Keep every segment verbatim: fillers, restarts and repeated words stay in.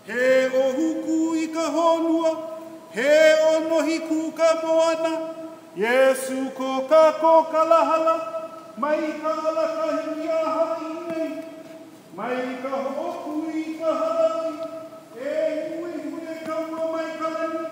He oku ikahi, he onohi kuka moana, Yesu ko kako kalahala, mai ka alakahi a hainei, mai ka oku ikahi, e hui hui kaua mai kalani,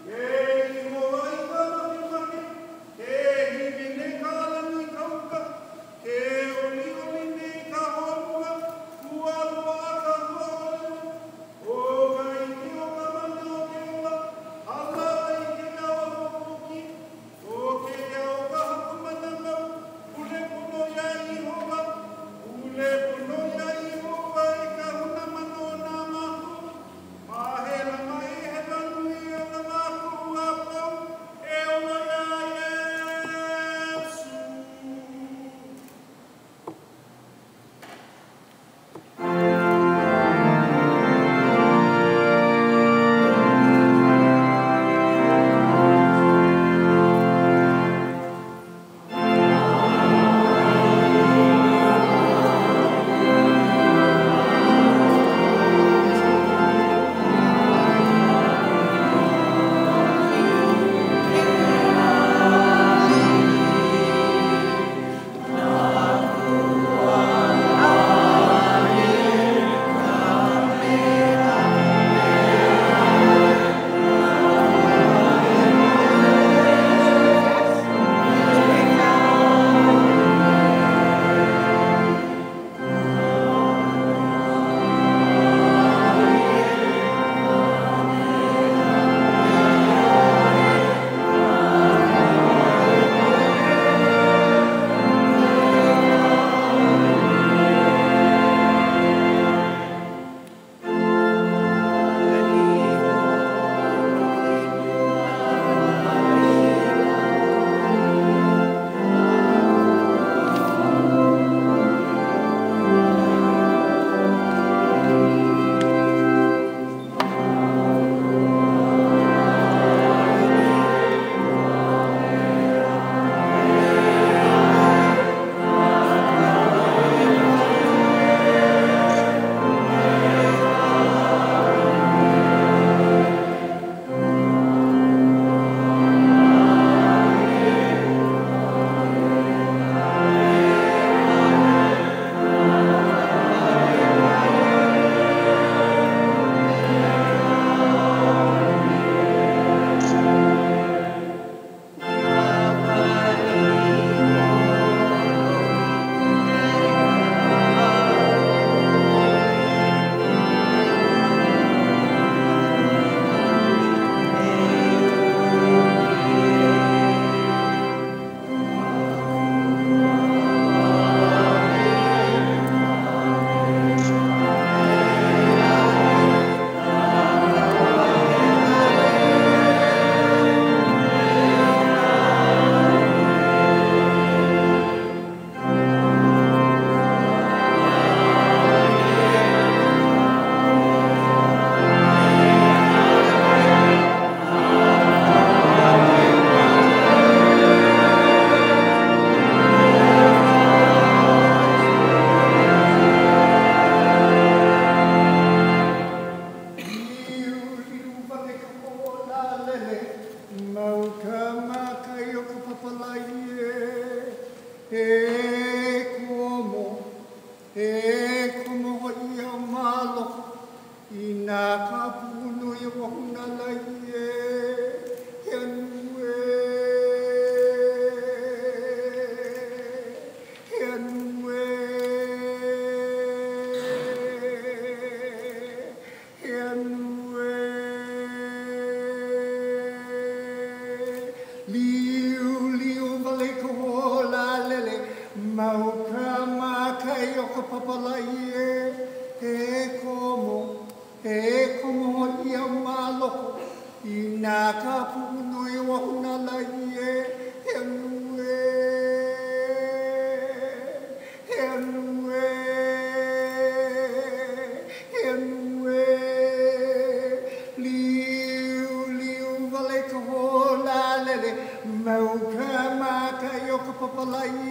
e hoa i ka maki maki, e hiwi ne ka alani kauka, e oli oli ne ka honua, ua loa ka honua, o ka iki o ka mana o ke ola, ala ai ke awa hoki, o ke ao ka haku mana mau, ule puno ia i hoa, ule puno ia i hoa e ka huna mano o nā mahu, mahela mai he lanui o ka mahu a pau, e ola ia Yesu.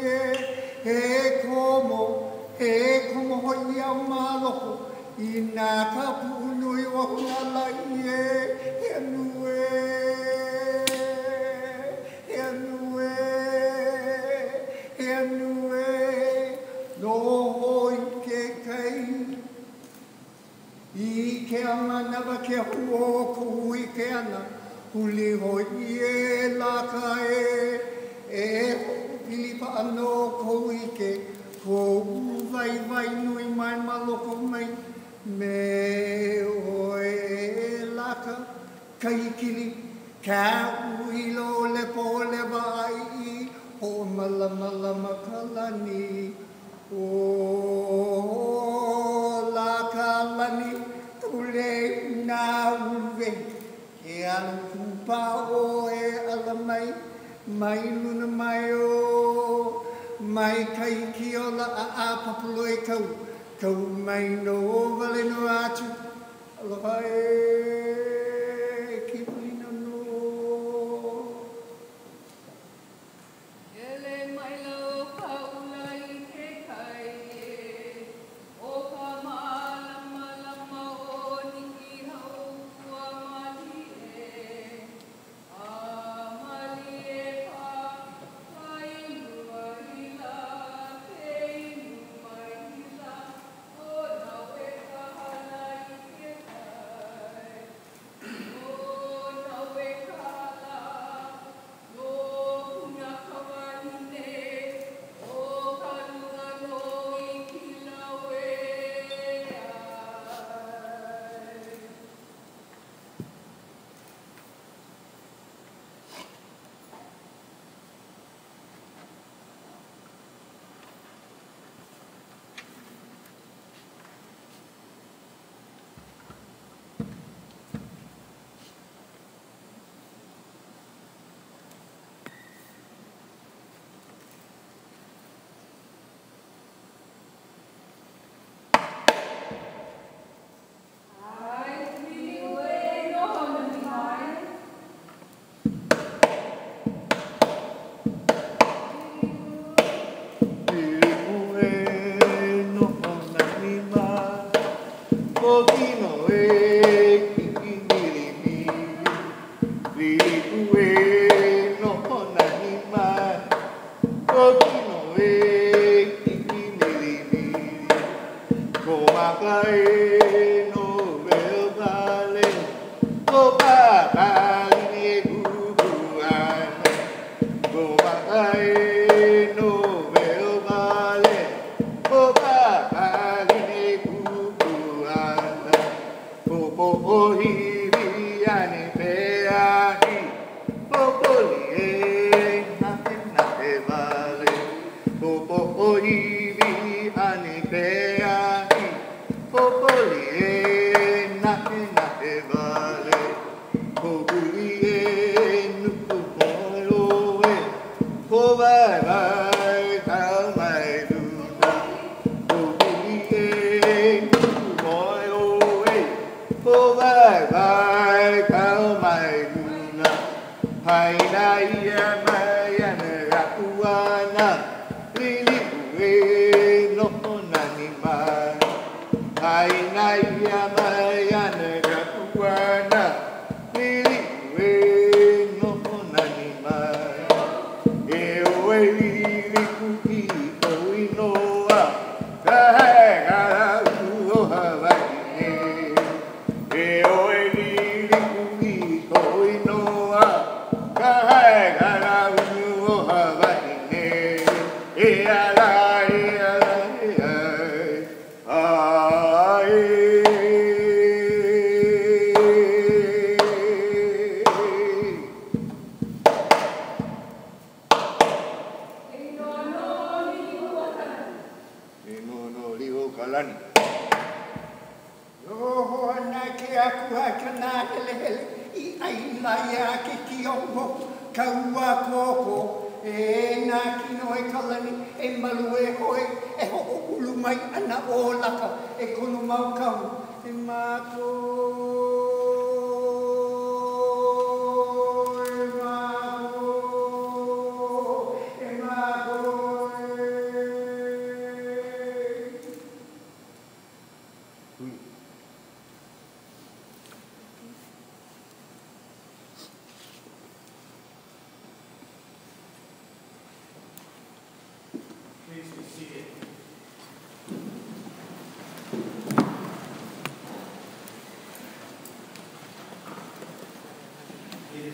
He komo, he komo hoi au maloko, i nā ka punui o ngā lai e, he anue, he anue, he anue, no hoi ke kai. I ke amanawa ke huo kui ke ana, huli hoi e la ka e, e pilipa ano kui ke, ko vai vai nui mai maloko mai, me oe laka kaikili, ka uilo le po le vai i, o malama lama kalani, o laka lani, ule na uwe, ke alu kupa o e alamai, mai luna mai o, mai kai ki o la a a papulo e kau, kau mai no vale no atu, aloha e ki pulina no. Ele mai lau paula i ke kai e, o ka malama lama o niki hau ua mali e, a mali e pa, kai lua ila, kei lua ila, o na weka hala i ke kai, o na weka hala, no kuna kawanine, o ka lua no i kila wea. Ai, mili ue no hona ni mai. Ue no hona ni mai, koki no e kiki nirimi. Ue no hona ni mai, koki no e kiki nirimi. Ko maka e no veo vale, ko papali ni e kukuana. Ko maka e no veo vale, ko papali ni e kukuana. Ko po ohivi ane peahi, ko poli e nake nake vale. Ko po ohivi ane peahi, ko poli e nake nake vale. Ko bui e nuku moe oe, ko vai vai kau mai luna. Ko bui e nuku moe oe, ko vai vai kau mai luna. Hai na ia mai ane rakuana, lili ue no nani mai. Hai na ia mai ane rakuana, lili ue no nani mai. E oe lili kuki koi noa, ka hei gara u o Hawaii. E oe lili kuki koi noa, ka hei gara u o Hawaii. E ala, e ala, e ala, ai. E no no ni ua E no no liho kalani. Roho ana ke aku haka nā hele hele, i aina ia ke ki ongo, kaua koko, e nā kino e kalani, e malu e hoe, e ho o ulu mai ana o laka, e kono mau kau, e mako. E mako, e mako, e. Hui.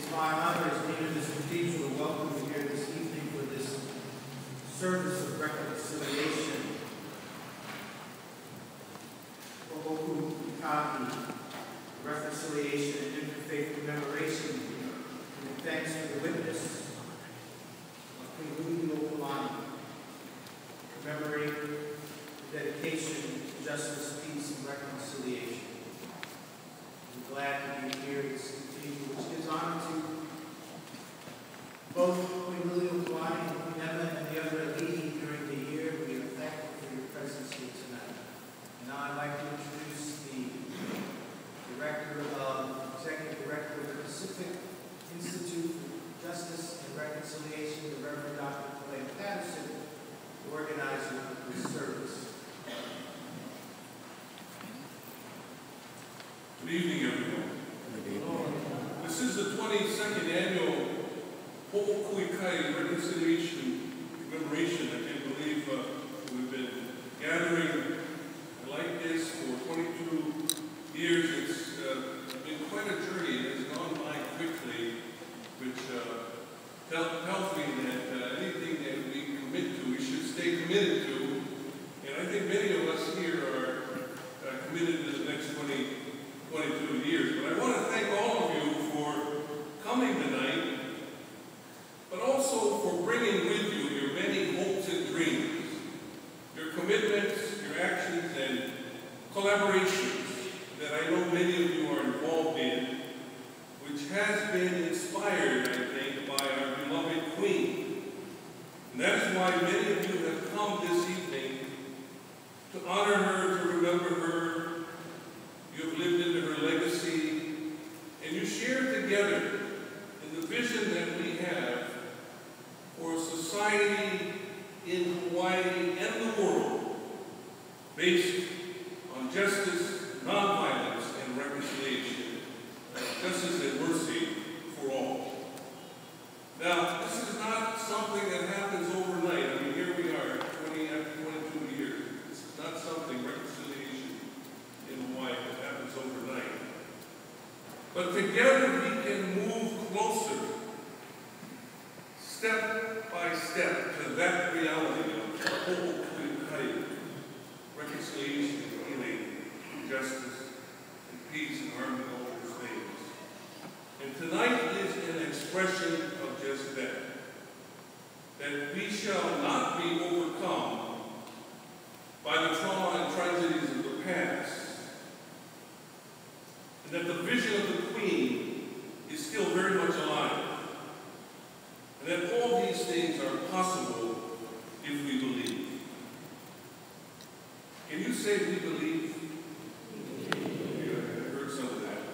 It's my honor as Dean of this cathedral to welcome you here this evening for this service of reconciliation. Oku ikahi, reconciliation and interfaith commemoration, and thanks for the witness of Honolulu, commemorating the dedication to justice, peace, and reconciliation. I'm glad to be here at this cathedral, which gives honor to both Honolulu and Emma and the other leading during the year. We are thankful for your presence here tonight. And now I'd like to introduce the Director of, Executive Director of the Pacific Institute for Justice and Reconciliation, the Reverend Doctor Clay Patterson, the organizer of this service. Good evening, everyone. This is the twenty-second annual oku ikahi reconciliation commemoration. I can't believe uh, we've been gathering like this for twenty-two years. It's uh, been quite a journey. It has gone by quickly, which uh, tells me that uh, anything that we commit to, we should stay committed to. And I think many of us here are uh, committed to the next twenty, twenty-two years. But I want to thank all of you for coming tonight, but also for bringing with you your many hopes and dreams, your commitments, your actions, and collaborations that I know many of you are involved in, which has been inspired, I think, by our beloved Queen. And that is why many of you have come this evening to honor her, to remember her. You have lived into her legacy, and you share together in the vision that we have for a society in Hawaii and the world based on justice, nonviolence, and reconciliation, justice and mercy for all. Now, this is not something that happens overnight. I mean, here we are, twenty after twenty-two years. This is not something, reconciliation in Hawaii, that happens overnight. But together we can move closer, step by step, to that reality of oku ikahi, reconciliation, healing, justice, and peace, and harmony, all those things. And tonight is an expression of just that. That we shall not be overcome by the trauma and tragedies of the past. And that the vision of the Queen is still very much alive. And that all these things are possible if we believe. Can you say we believe? Yeah, I heard some of that.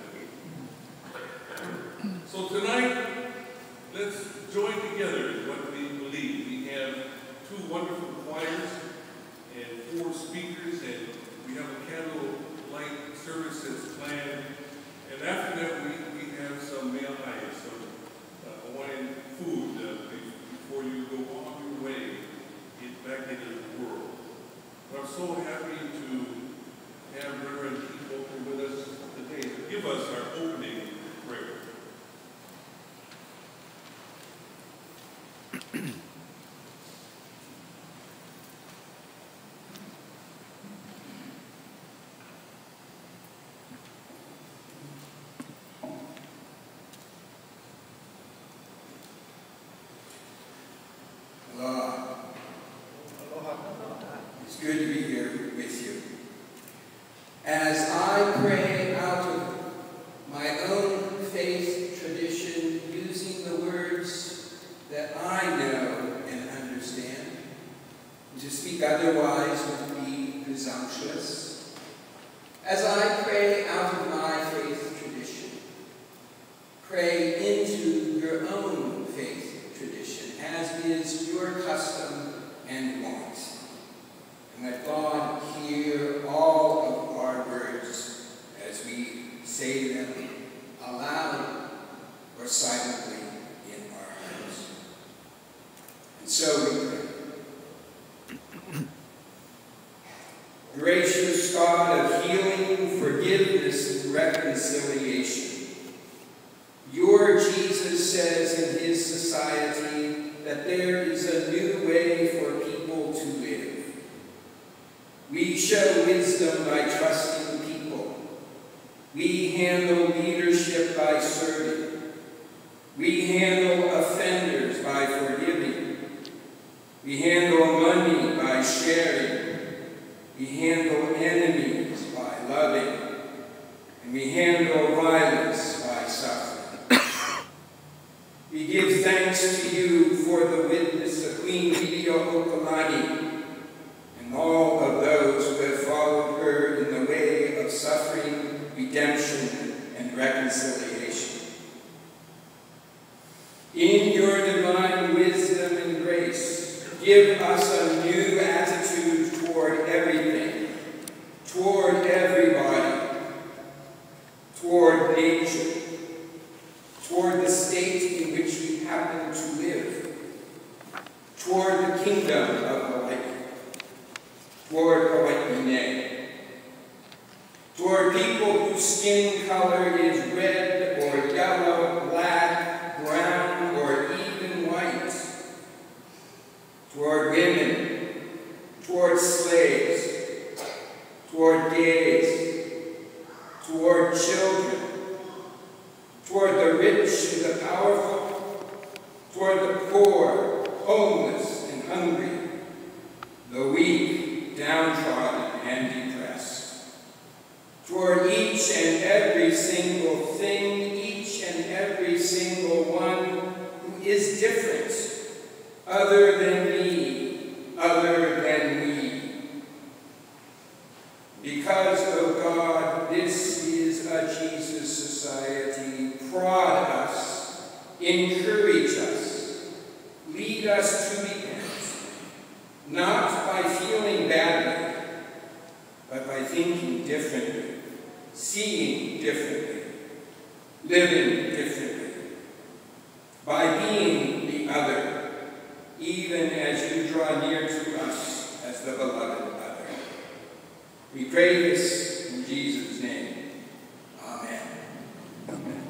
So tonight, let's join together in what we believe. We have two wonderful choirs and four speakers, and we have a candlelight service that's planned. And after that, we, we have some mealai, some uh, Hawaiian food uh, before you go on your way get back into the world. But I'm so happy to have Reverend Keith Walker with us today to give us our opening prayer. It's good to be here with you. As I pray out of my own faith tradition, using the words that I know and understand, to speak otherwise would be presumptuous. As I pray out of my faith tradition, pray into your own faith tradition, as is your custom and want. And let God hear all of our words as we say them aloud or silently in our hearts. And so we pray. Gracious God of healing, forgiveness, and reconciliation, your Jesus says in his society that there is a new way for people to live. We show wisdom by trusting people. We handle leadership by serving. We handle offenders by forgiving. We handle money by sharing. We handle enemies by loving. And we handle violence by suffering. We give thanks to you for the witness of Queen Oku and all of those who have followed her in the way of suffering, redemption, and reconciliation. In your divine wisdom and grace, give us a new attitude toward everything, toward everybody, toward nature, toward the state in which we happen to live, toward the kingdom of Hawaii, toward Hawaiian, toward people whose skin color is red or yellow, black, brown, or even white, toward women, toward slaves, toward gays, toward children, toward the rich and the powerful, toward the poor, homeless and hungry, the weak, downtrodden and depressed, toward each and every single thing, each and every single one who is different, other than me, other than we. Because, oh God, this is a Jesus society. Prod us, encourage us, lead us to repent, not by feeling badly, but by thinking differently, seeing differently, living differently, by being the other, even as you draw near to us as the beloved other. We pray this in Jesus' name. Amen. Amen.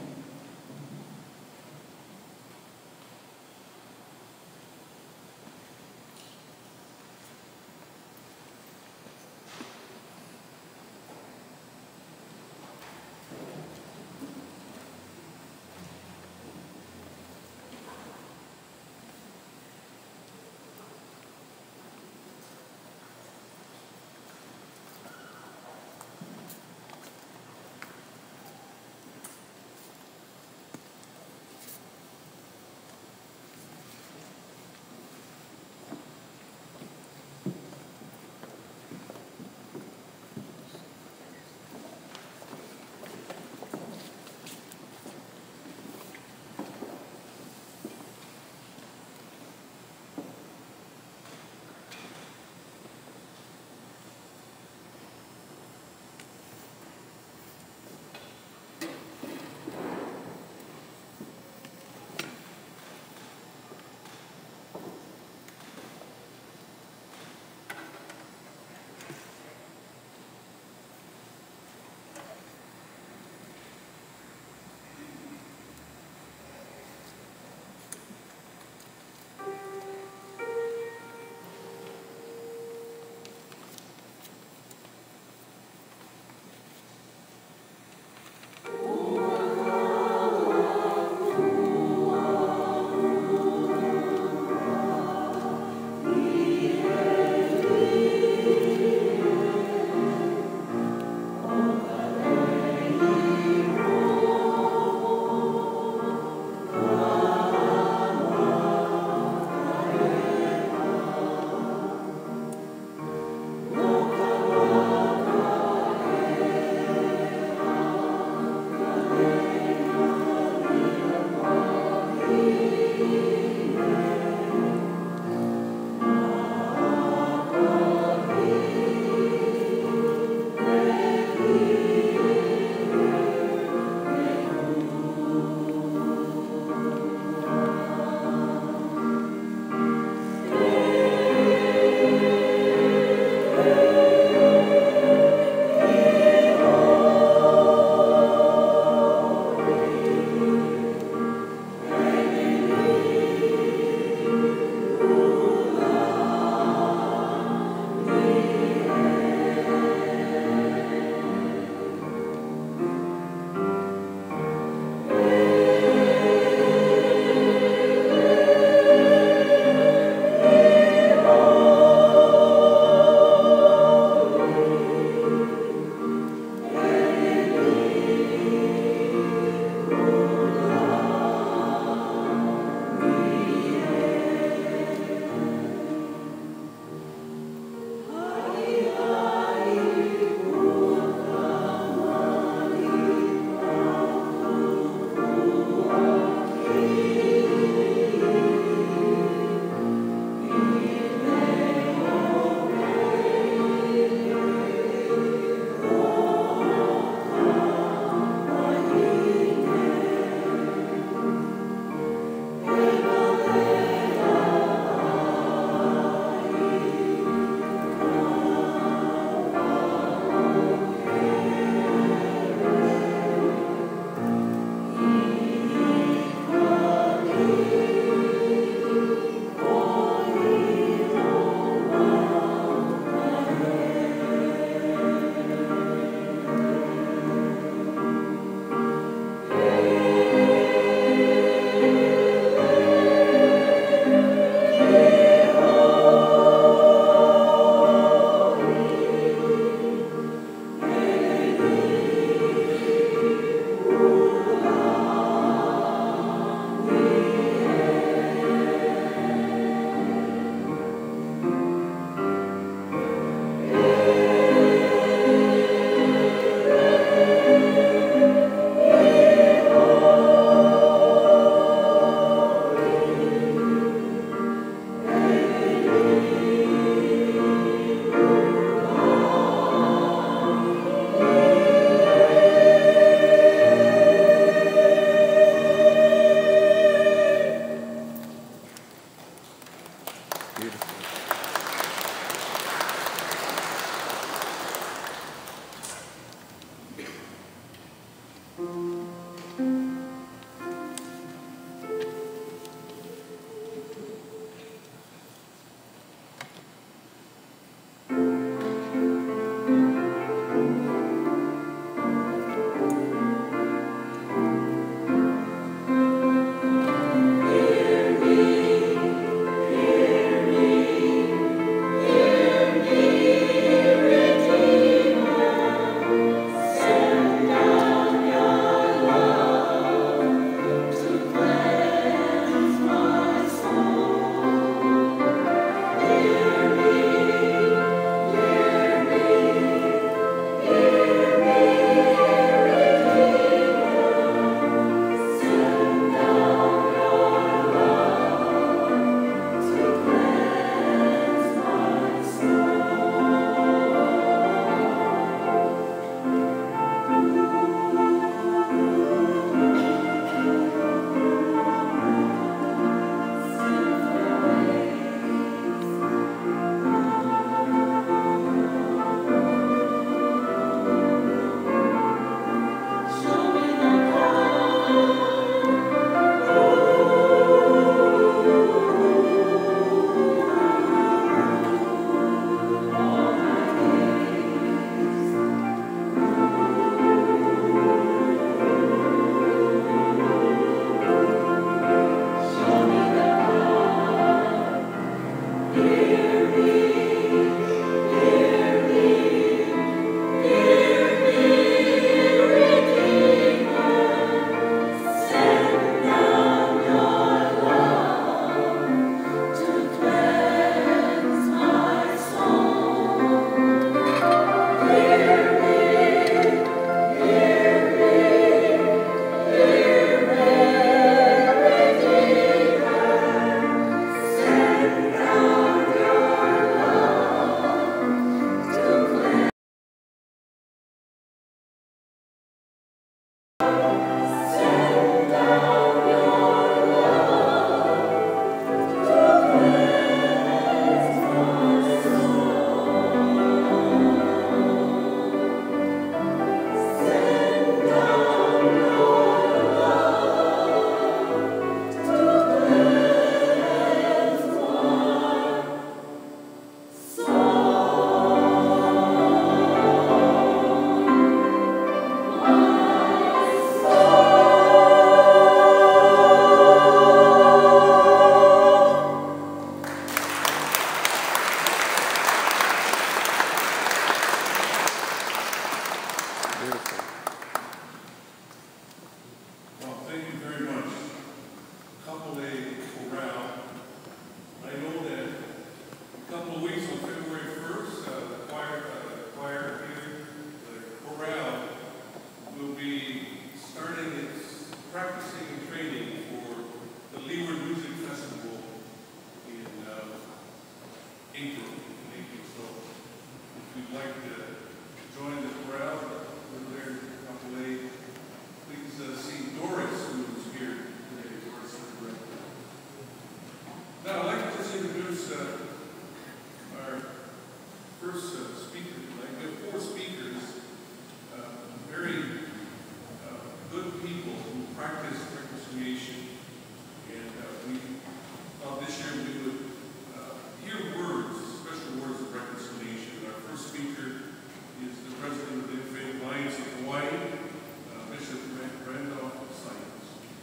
good people who practice reconciliation. And uh, we thought this year we would uh, hear words, special words of reconciliation. Our first speaker is the president of the Interfaith Alliance of Hawaii, uh, Bishop Randolph Sykes.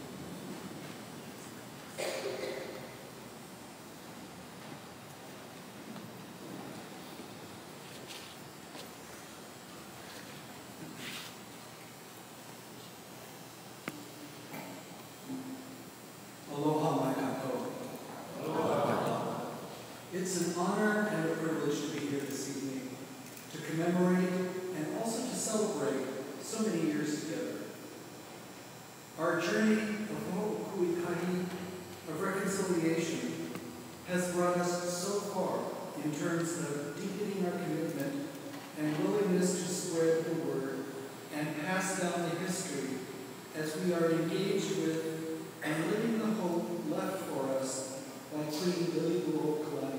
Aloha, my kako. Aloha. It's an honor and a privilege to be here this evening to commemorate and also to celebrate so many years together. Our journey of oku ikahi, of reconciliation, has brought us so far in terms of deepening our commitment and willingness to spread the word and pass down the history as we are engaged with and living the hope left for us by Queen Liliuokalani.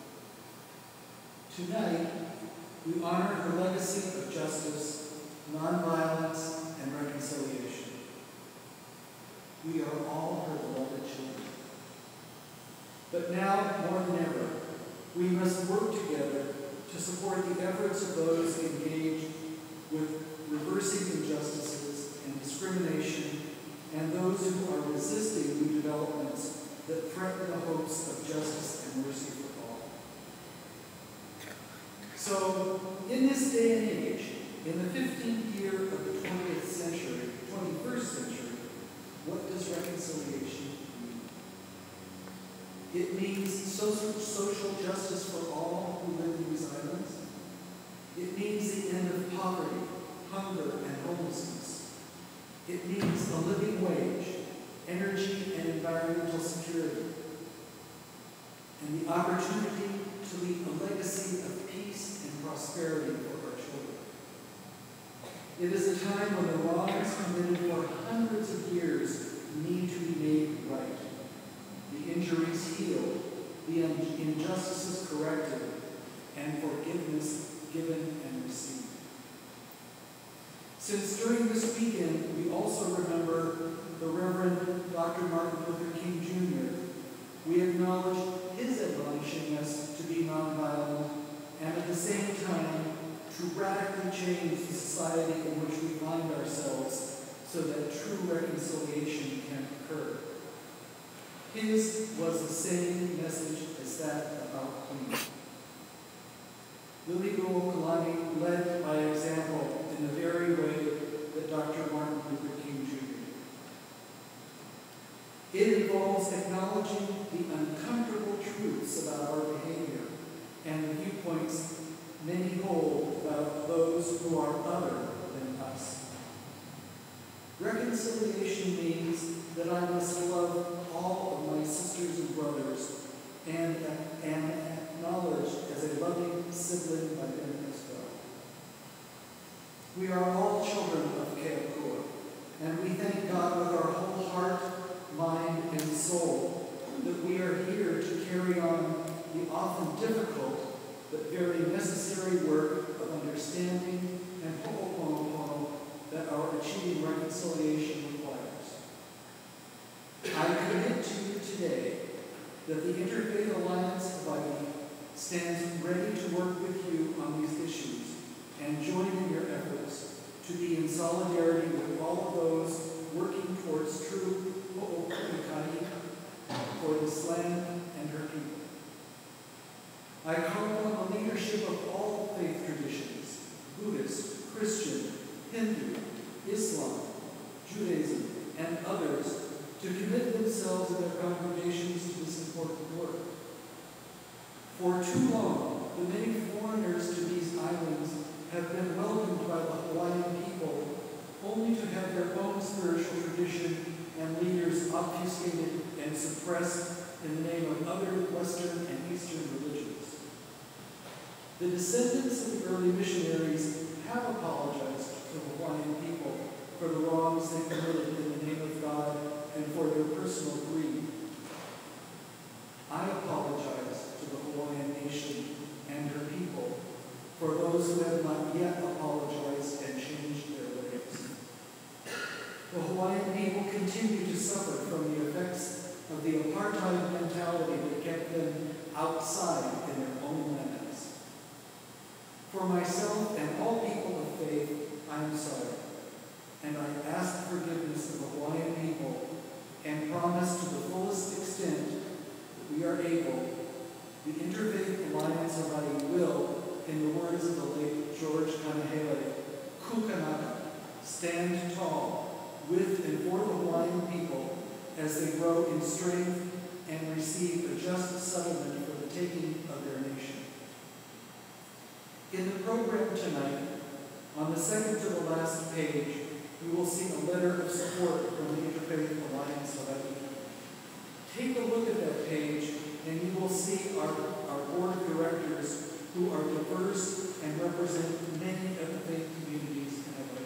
Tonight, we honor her legacy of justice, nonviolence, and reconciliation. We are all her beloved children. But now, more than ever, we must work together to support the efforts of those engaged with reversing injustices and discrimination, and those who are resisting new developments that threaten the hopes of justice and mercy for all. So, in this day and age, in the fifteenth year of the twentieth century, twenty-first century, what does reconciliation mean? It means social, social justice for all who live in these islands. It means the end of poverty, hunger, and homelessness. It means a living wage, energy and environmental security, and the opportunity to leave a legacy of peace and prosperity for our children. It is a time when the wrongs committed for hundreds of years need to be made right, the injuries healed, the injustices corrected, and forgiveness given and received. Since during this weekend, we also remember the Reverend Doctor Martin Luther King Junior, we acknowledge his admonishing us to be nonviolent and at the same time to radically change the society in which we find ourselves so that true reconciliation can occur. His was the same message as that of our Queen. Liliuokalani led by example in the very way that Doctor Martin Luther King Junior did. It involves acknowledging the uncomfortable truths about our behavior and the viewpoints many hold about those who are other than us. Reconciliation means that I must love all of my sisters and brothers and am acknowledged as a loving sibling by them as well. We are all children of Keakua, and we thank God with our whole heart, mind, and soul that we are here to carry on the often difficult but very necessary work of understanding and ho'oponopono that our achieving reconciliation requires. I commit to you today that the Interfaith Alliance of Hawaii stands ready to work with you on these issues and join in your efforts to be in solidarity with all of those working towards true oku ikahi for this land and her people. I call on the leadership of all faith traditions, Buddhist, Christian, Hindu, Islam, Judaism, and others, to commit themselves and their congregations to this important work. For too long, the many foreigners to these islands have been welcomed by the Hawaiian people only to have their own spiritual tradition and leaders obfuscated and suppressed in the name of other Western and Eastern religions. The descendants of the early missionaries have apologized to the Hawaiian people for the wrongs they committed in the name of God and for their personal greed. I apologize to the Hawaiian Nation and her people for those who have not yet apologized and changed their ways. The Hawaiian people continue to suffer from the effects of the apartheid mentality that kept them outside in their own lands. For myself and all people of faith, I am sorry, and I ask forgiveness of the Hawaiian people and promise to the fullest extent that we are able, the Interfaith Alliance Hawaii will, in the words of the late George Kanahele, kukanaka, stand tall with and for the Hawaiian people as they grow in strength and receive a just settlement for the taking of their nation. In the program tonight, on the second to the last page, you will see a letter of support from the Interfaith Alliance Hawaii. Take a look at that page and you will see our, our board of directors who are diverse and represent many of the faith communities in Hawaii.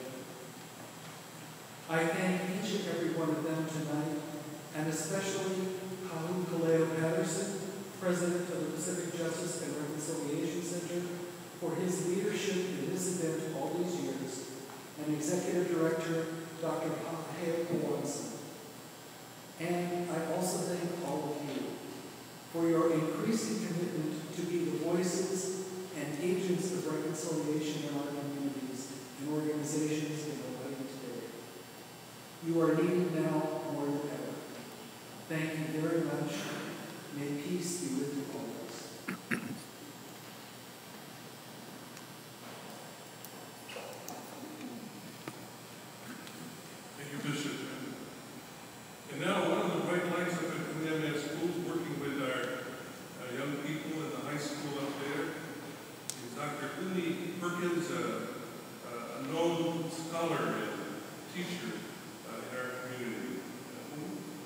I thank each and every one of them tonight, and especially Kahu Kaleo Patterson, President of the Pacific Justice and Reconciliation Center, for his leadership in this event all these years, and Executive Director Doctor Hale Watson. And I also thank all of you for your increasing commitment to be the voices and agents of reconciliation in our communities and organizations in Hawaii today. You are needed now more than ever. Thank you very much. May peace be with you always. Thank you, Bishop. And now one of the bright lights up at Kamehameha Schools, working with our uh, young people in the high school up there, is Doctor Uni Perkins, uh, uh, a known scholar and teacher uh, in our community. Uh,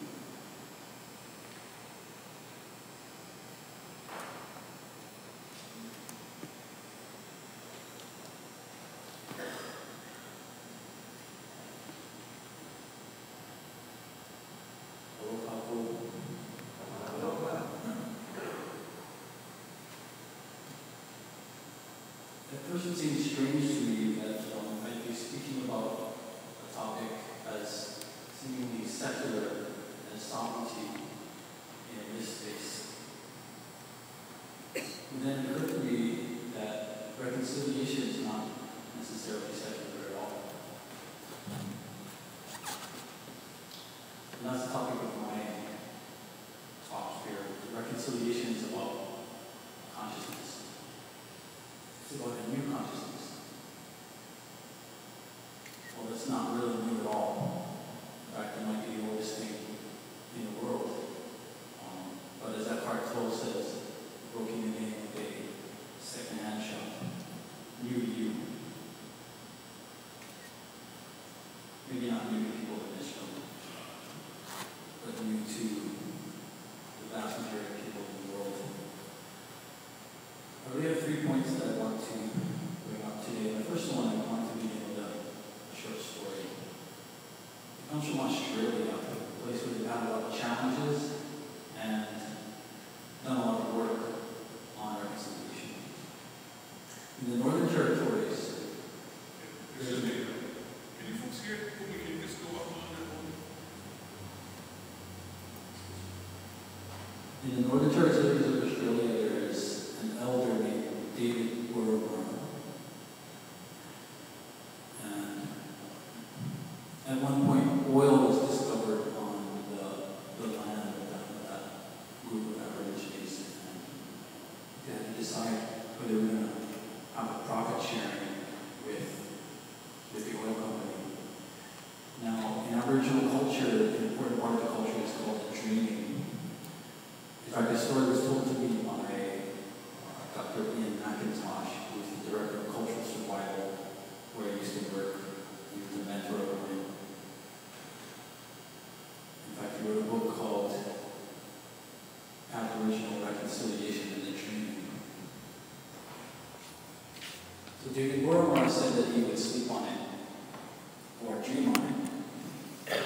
At first it seems strange to me that um, I'd be speaking about a topic as seemingly secular and sovereignty in this space. And then it occurred to me that reconciliation is not necessarily secular at all. And that's the topic of my talk here. Reconciliation is about consciousness. It's about a new consciousness. Well, that's not really new at all. In fact, it might be the oldest thing in the world. Um, but as Eckhart Tolle says, broken the name of a second-hand shop, new to you. Maybe not new to people in this room, but new to the vast majority of people in the world. I really have three points that I want to bring up today. The first one, I want to begin with a short story. It comes from Australia, a place where they've had a lot of challenges and done a lot of work on reconciliation. In the Northern Territories, Excuse me, can you folks hear it? We can just go up on that one. in the Northern Territories of Australia, there is an elder named David Burrow. And at one point, oil was discovered on the, the land of that, of that group of Aborigines. And they had to decide whether they were going to have a profit sharing with, with the oil company. Now, in Aboriginal culture, an important part of the culture is called the dreaming. In fact, this story was told to me by uh, Doctor Ian McIntosh, who is the Director of Cultural Survival, where I used to work. He was a mentor of mine. In fact, he wrote a book called Aboriginal Reconciliation and the Dreaming. So David Boromar said that he would sleep on it, or dream on it.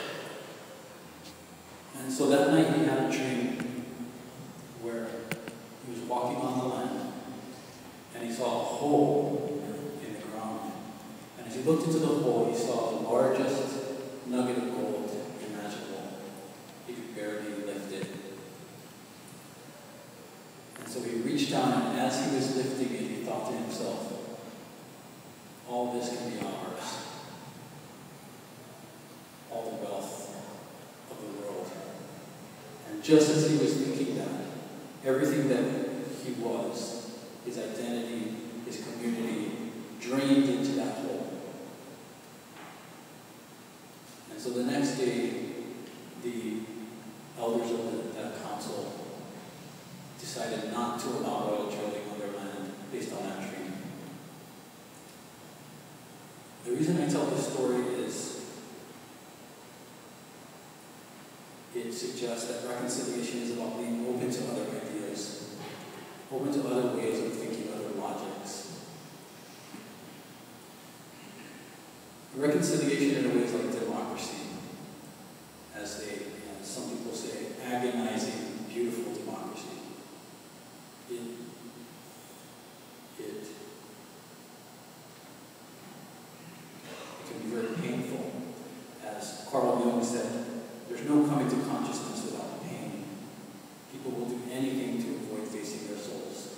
And so that night he had a dream where he was walking on the land and he saw a hole in the ground. And as he looked into the hole, he saw the largest nugget of hands lifting and he thought to himself, all this can be ours. All the wealth of the world. And just as he was thinking that, everything that he was, his identity, his community, drained into that hole. And so the next day, the elders of the, that council decided not to allow oil drilling on their land based on that treaty. The reason I tell this story is it suggests that reconciliation is about being open to other ideas, open to other ways of thinking, other logics. Reconciliation in a way is like democracy, as they, as some people say, agonizing, beautiful democracy. It, it, it can be very painful. As Carl Jung said, there's no coming to consciousness without pain. People will do anything to avoid facing their souls.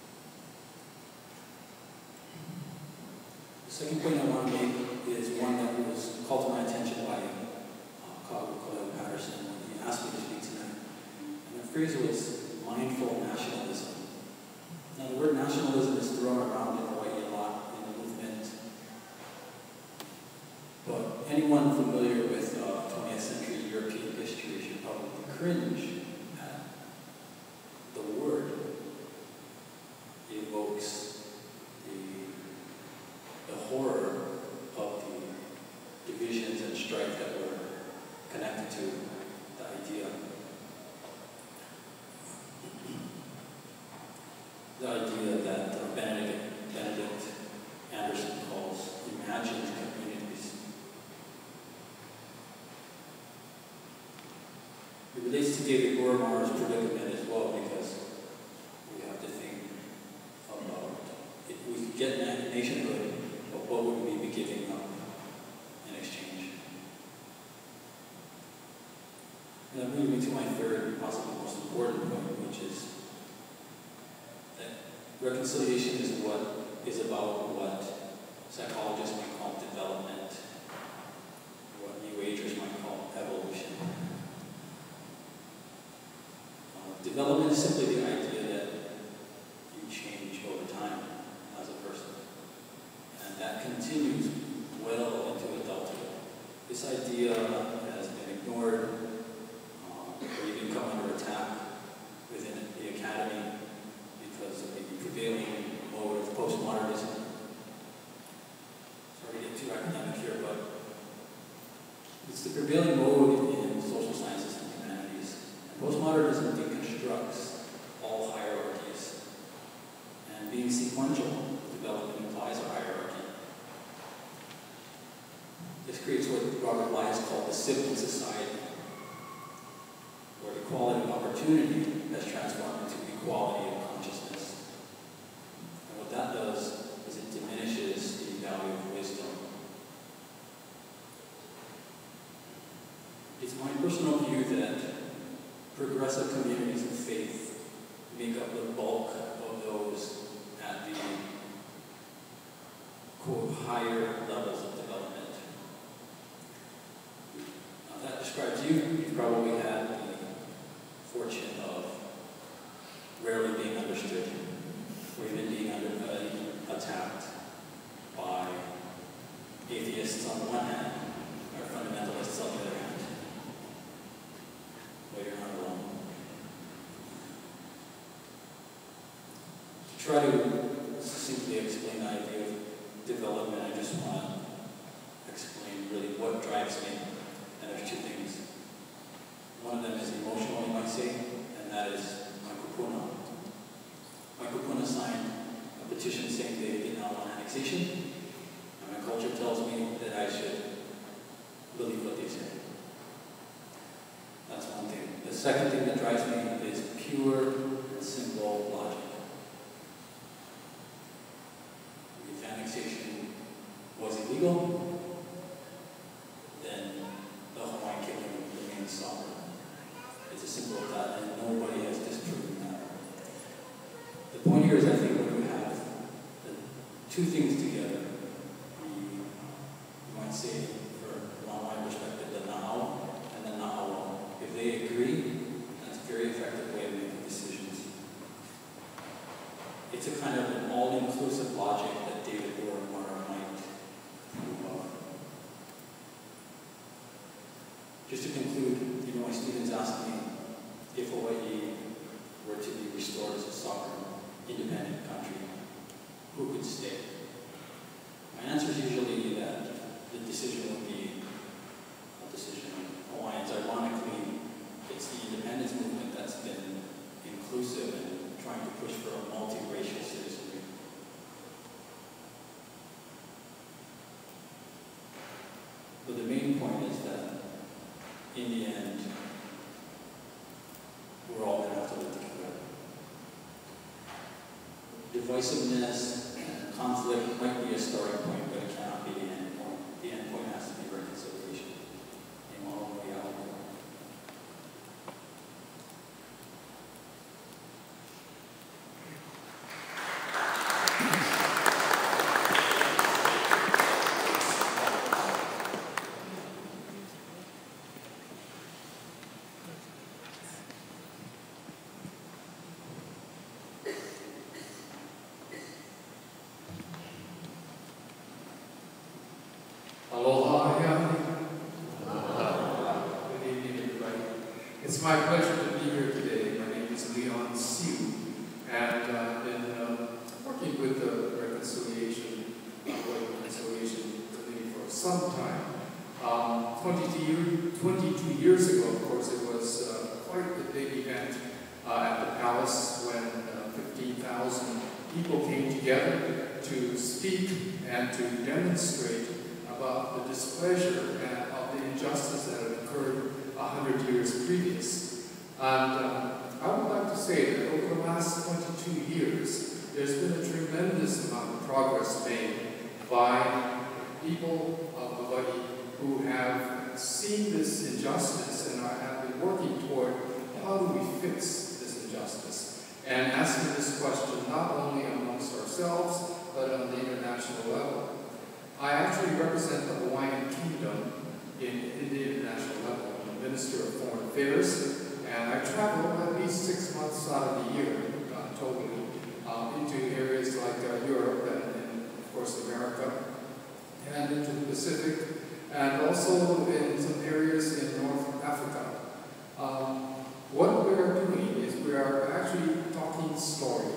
The second point I want to make is one that was called to my attention by uh, Colin Patterson when he asked me to speak tonight. And the phrase was mindful nationalism. Now, the word nationalism is thrown around in Hawaii a lot in the movement. But anyone familiar with uh, twentieth century European history should probably cringe at the word. It evokes the, the horror of the divisions and strife that were connected to the idea. The idea that uh, Benedict, Benedict Anderson calls imagined communities. It relates to David Gormar's predicament as well, because we have to think about if we could get a nationhood, but what would we be giving up in exchange? And that brings me to my third, possibly most important point, which is that reconciliation is what is about what psychologists might call development, what New Agers might call evolution. Uh, development is simply the idea that you change over time as a person. And that continues well into adulthood. This idea has been ignored, um, or even come under attack within the academy because of the prevailing mode of postmodernism. Sorry to get too academic here, but it's the prevailing mode in social sciences and humanities. And postmodernism deconstructs all hierarchies. And being sequential, development implies a hierarchy. This creates what Robert Lyons called the civil society, where equality of opportunity has transformed into equality of consciousness. And what that does is it diminishes the value of wisdom. It's my personal view that progressive communities of faith make up the bulk of those at the, quote, higher levels of development. Now, that describes you. You've probably had the fortune of rarely being understood, or even being under, uh, attacked by atheists on the one hand, or fundamentalists on the other hand. Well, you're not alone. To try to succinctly explain the idea of development, I just want to explain really what drives me. And there's two things. One of them is emotional, you might say, and that is my kupuna. My kupuna signed a petition saying they did not want annexation, and my culture tells me that I should believe what they say. That's one thing. The second thing that drives me is pure and simple logic. If annexation was illegal, then the Hawaiian Kingdom remains sovereign. It's as simple as that, and nobody has disproven that. The point here is, I think, when two things together. The, you might say, from an online perspective, the now and the now. If they agree, that's a very effective way of making decisions. It's a kind of an all-inclusive logic that David Warren might approve of. Just to conclude, you know, my students asked me if Hawaii were to be restored as a sovereign, independent country, who could stay? My answer is usually that the decision would be a decision of Hawaiians. Ironically, it's the independence movement that's been inclusive and trying to push for a multiracial citizenry. But the main point is that in the end, we're all going to have to live together. Divisiveness and conflict might be a starting point, but it cannot be the end point. The end point has to be reconciliation. In all reality. Aloha, good evening, everybody. It's my pleasure to be here today. My name is Leon Siu, and uh, I've been uh, working with the Reconciliation, uh, Reconciliation Committee for some time. Um, twenty-two years ago, of course, it was uh, quite the big event uh, at the palace when uh, fifteen thousand people came together to speak and to demonstrate about the displeasure and of the injustice that had occurred a hundred years previous. And uh, I would like to say that over the last twenty-two years, there's been a tremendous amount of progress made by people of Hawaii who have seen this injustice and are, have been working toward how do we fix this injustice, and asking this question not only amongst ourselves, but on the international level. I actually represent the Hawaiian Kingdom in, in the international level. I'm a Minister of Foreign Affairs, and I travel at least six months out of the year, uh, totally, uh, into areas like uh, Europe and, and, of course, America, and into the Pacific, and also in some areas in North Africa. Um, what we are doing is we are actually talking story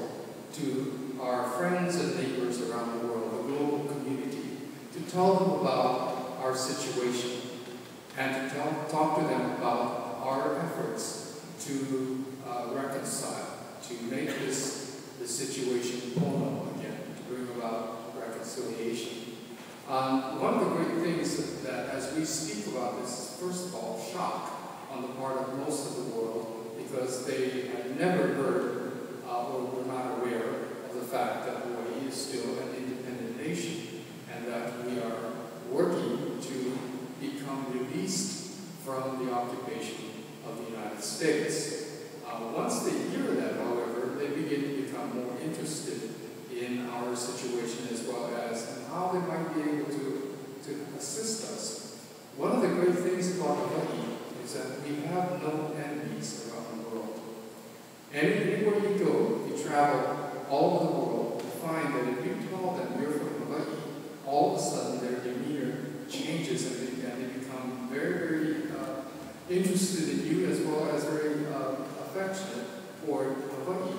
to our friends and neighbors around the world, the global community, to tell them about our situation and to tell, talk to them about our efforts to uh, reconcile, to make this, this situation pono again, to bring about reconciliation. Um, one of the great things that, that as we speak about this is, first of all, shock on the part of most of the world, because they had never heard uh, or were not aware of the fact that Hawaii is still an independent nation, and that we are working to become released from the occupation of the United States. Uh, once they hear that, however, they begin to become more interested in our situation as well as and how they might be able to, to assist us. One of the great things about Hawaii is that we have no enemies around the world. And anywhere you go, if you travel all over the world, you find that if you tell them you're from Hawaii, all of a sudden their demeanor changes and they, and they become very, very uh, interested in you as well as very uh, affectionate toward Hawaii.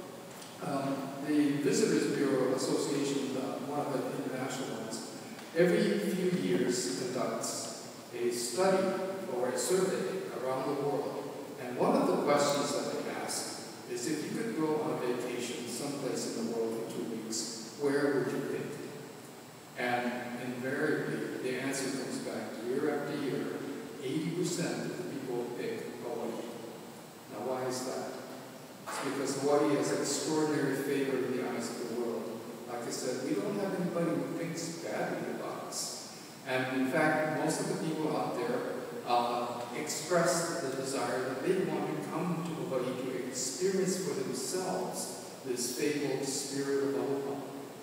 Um, the Visitors Bureau Association, uh, one of the international ones, every few years conducts a study or a survey around the world. And one of the questions that they ask is if you could go on vacation someplace in the world for two weeks, where would you pick? And invariably, the answer comes back year after year, eighty percent of the people pick Hawaii. Now, why is that? It's because Hawaii has extraordinary favor in the eyes of the world. Like I said, we don't have anybody who thinks badly about us. And in fact, most of the people out there uh, express the desire that they want to come to Hawaii to experience for themselves this fabled spirit of aloha,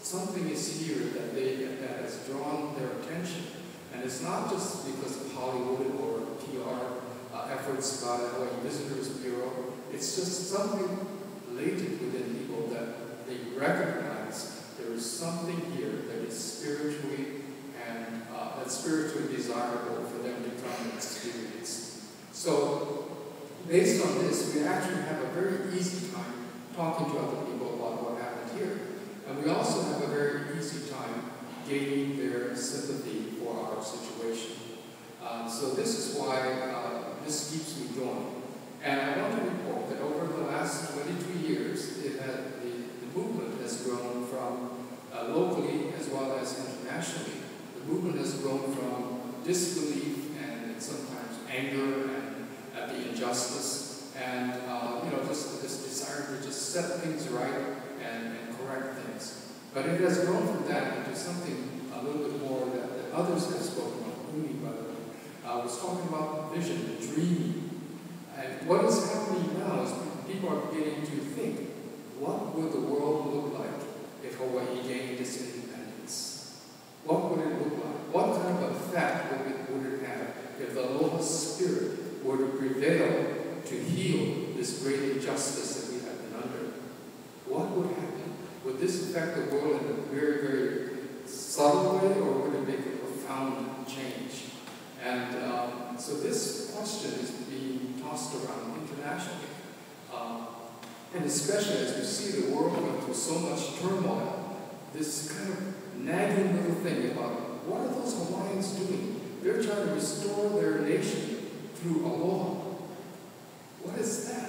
something is here that they that has drawn their attention. And it's not just because of Hollywood or P R uh, efforts by the Hawaii Visitors Bureau. It's just something latent within people that they recognize there is something here that is spiritually and uh, that's spiritually desirable for them to come and experience. So, based on this, we actually have a very easy time talking to other people about what happened here. And we also have a very easy time gaining their sympathy for our situation. Um, so this is why uh, this keeps me going. And I want to report that over the last twenty-two years, it had, the, the movement has grown from uh, locally as well as internationally. The movement has grown from disbelief and sometimes anger and at the injustice and uh, you know just this desire to just set things right and, and correct things. But it has grown from that into something a little bit more that, that others have spoken about. Umi, by the way, uh, was talking about vision, dreaming. And what is happening now is people are beginning to think, what would the world look like if Hawaii gained its independence? What would it look like? What kind of effect would it, would it have if the aloha spirit were to prevail to heal this great injustice that we have been under? What would happen? Would this affect the world in a very, very subtle way, or would it make a profound change? And um, so this question is being tossed around internationally. Um, and especially as we see the world going through so much turmoil, this kind of nagging little thing about what are those Hawaiians doing? They're trying to restore their nation through aloha. What is that?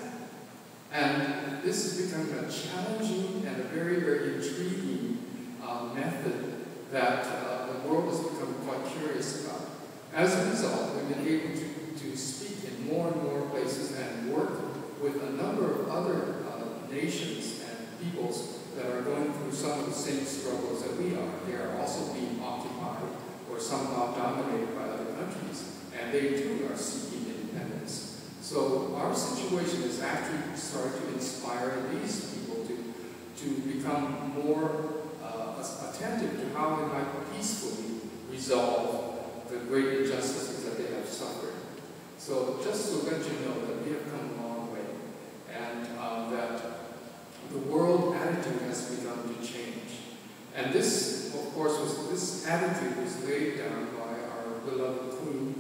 And this is becoming a challenging and a very, very intriguing uh, method that uh, the world has become quite curious about. As a result, we've been able to, to speak in more and more places and work with a number of other uh, nations and peoples that are going through some of the same struggles that we are. They are also being occupied or somehow dominated by other countries, and they too are seeking independence. So our situation is actually starting to inspire these people to, to become more uh, attentive to how they might peacefully resolve the great injustices that they have suffered. So just to let you know that we have come a long way, and um, that the world attitude has begun to change. And this, of course, was this attitude was laid down by our beloved Queen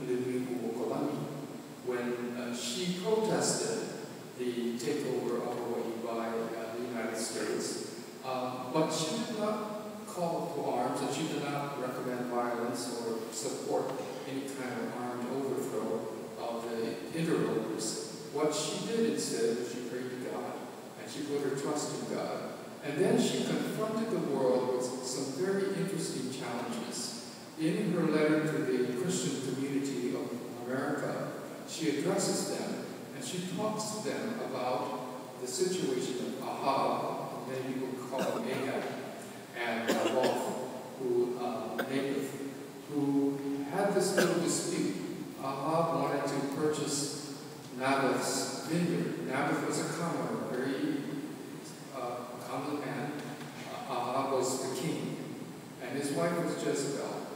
when uh, she protested the takeover of Hawaii by uh, the United States. Um, but she did not call to arms, and she did not recommend violence or support any kind of armed overthrow of the interlopers. What she did instead was she prayed to God, and she put her trust in God. And then she confronted the world with some very interesting challenges. In her letter to the Christian community of America, she addresses them, and she talks to them about the situation of Ahab, many people call him Ahab, and Rolf, who uh, native, who had this little dispute. Ahab wanted to purchase Naboth's vineyard. Naboth was a commoner, a very uh, common man. Uh, Ahab was the king, and his wife was Jezebel.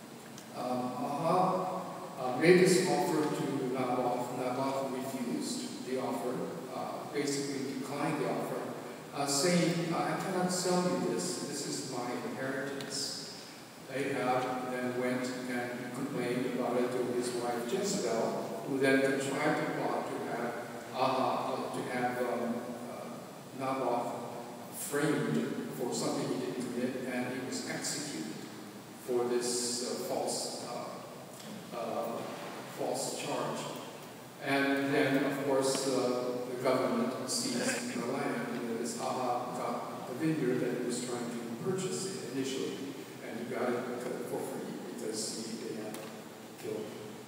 Um, Ahab uh, made this offer to Naboth. Naboth refused the offer, uh, basically declined the offer, uh, saying, I cannot sell you this, this is my inheritance. Ahab then went and complained about it to his wife Jezebel, who then contrived a plot to have Ahab, to have um, uh, Naboth framed for something he didn't commit, and he was executed for this uh, false uh, uh, false charge. And then, of course, uh, the government seized the land, and this Ahab got the vineyard that he was trying to purchase initially, and he got it for free because he had killed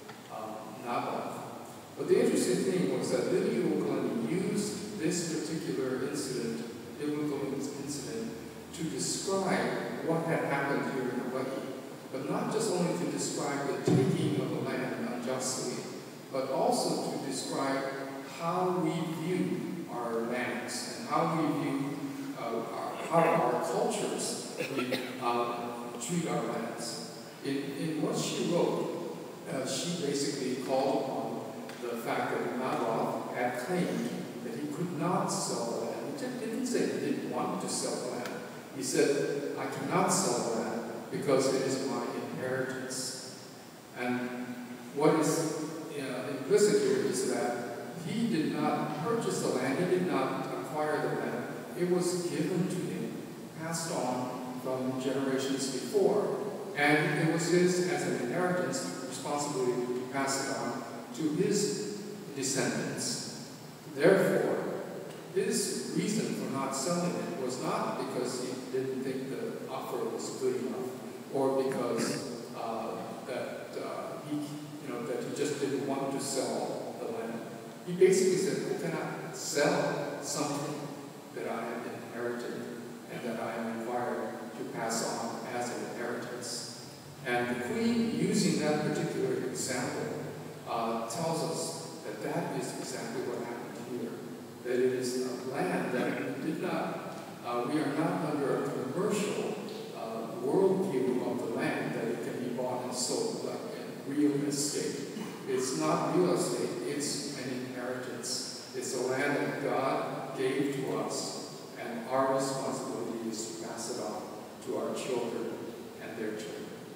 um, Naboth. But the interesting thing was that Lily Oakley used this particular incident, biblical incident, to describe what had happened here in Hawaii, but not just only to describe the taking of the land unjustly, but also to describe how we view our lands and how we view uh, our, how our cultures we, uh, treat our lands. In, in what she wrote, uh, she basically called upon the fact that Nabal had claimed that he could not sell the land. He didn't say he didn't want to sell the land. He said, I cannot sell the land because it is my inheritance. And what is uh, implicit here is that he did not purchase the land, he did not acquire the land. It was given to him, passed on from generations before. And it was his, as an inheritance, responsibility to pass it on to his descendants. Therefore, his reason for not selling it was not because he didn't think the offer was good enough, or because uh, that uh, he, you know, that he just didn't want to sell the land. He basically said, "How can I sell something that I have inherited and that I am required to pass on as an inheritance?" And the Queen, using that particular example, uh, tells us that that is exactly what happened here. That it is a land that we did not, uh, we are not under a commercial uh, worldview of the land, that it can be bought and sold like in real estate. It's not real estate, it's an inheritance. It's a land that God gave to us, and our responsibility is to pass it on to our children and their children.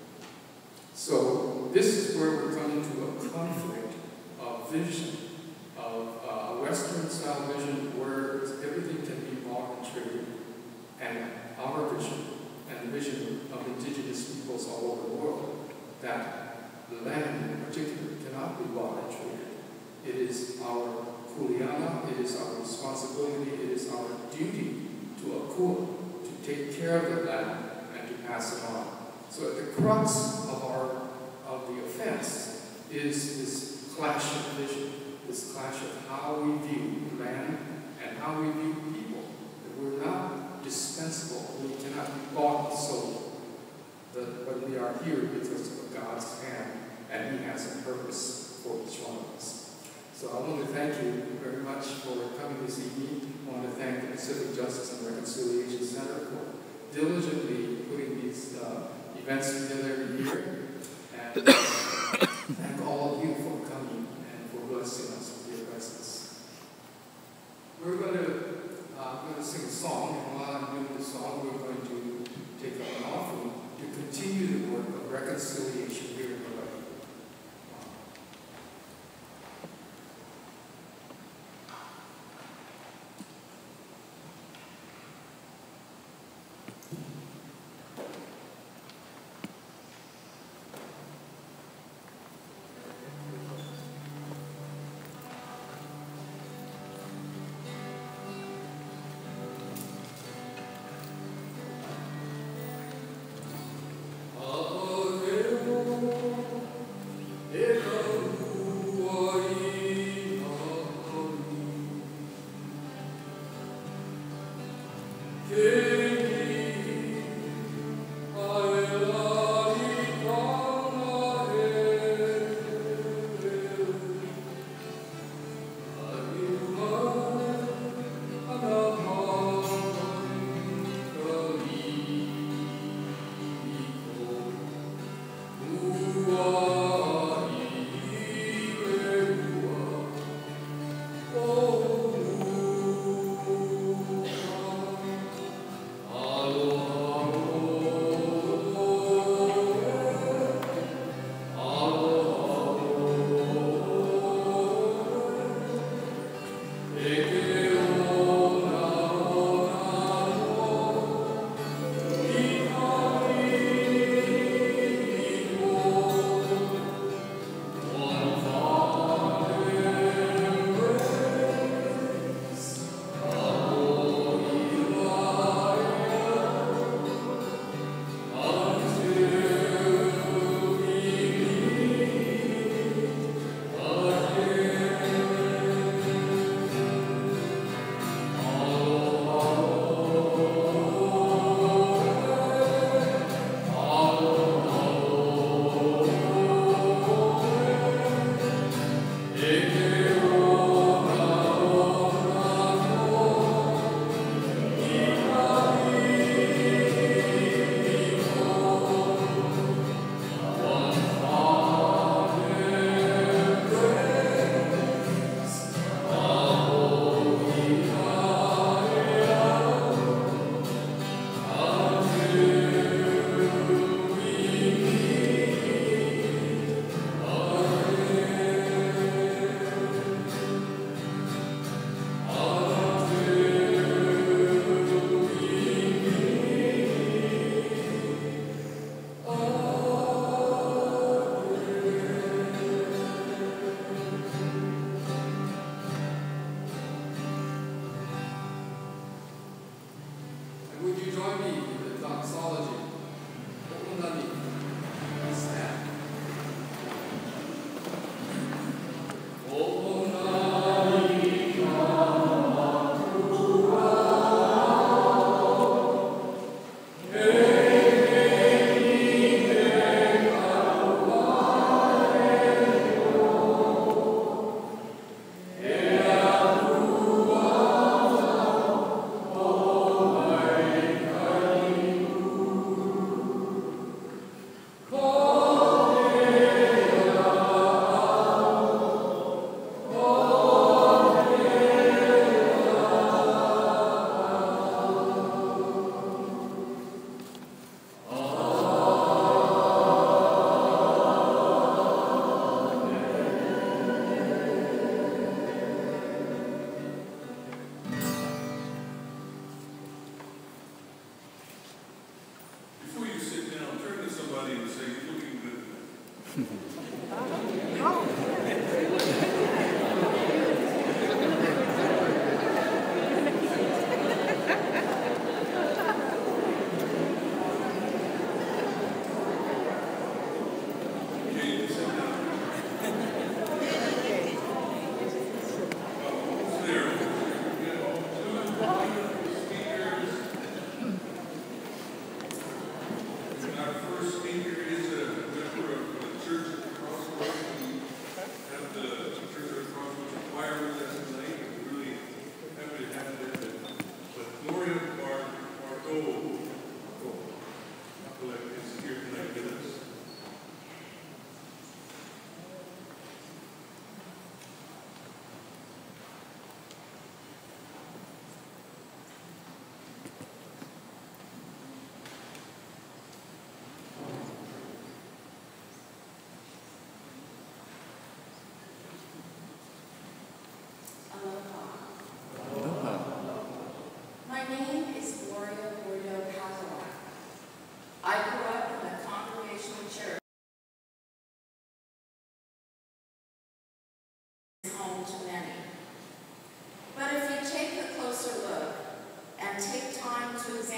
So this is where we're coming to a conflict of vision, of a uh, Western-style vision where everything can be bought and traded, and our vision, and the vision of indigenous peoples all over the world, that the land in particular cannot be bought and traded. It is our kuleana, it is our responsibility, it is our duty to akua, to take care of the land and to pass it on. So at the crux of our of the offense is this clash of vision, this clash of how we view land and how we view people. That we're not dispensable, we cannot be bought and sold, but we are here because of God's hand, and He has a purpose for each one of us. So I want to thank you very much for coming this evening. I want to thank the Pacific Justice and Reconciliation Center for diligently putting these uh, events together every year. And thank all of you for coming and for blessing us with your presence. We're going to, uh, going to sing a song, and while I'm doing the song, we're going to take up an offering to continue the work of reconciliation here in Hawaii.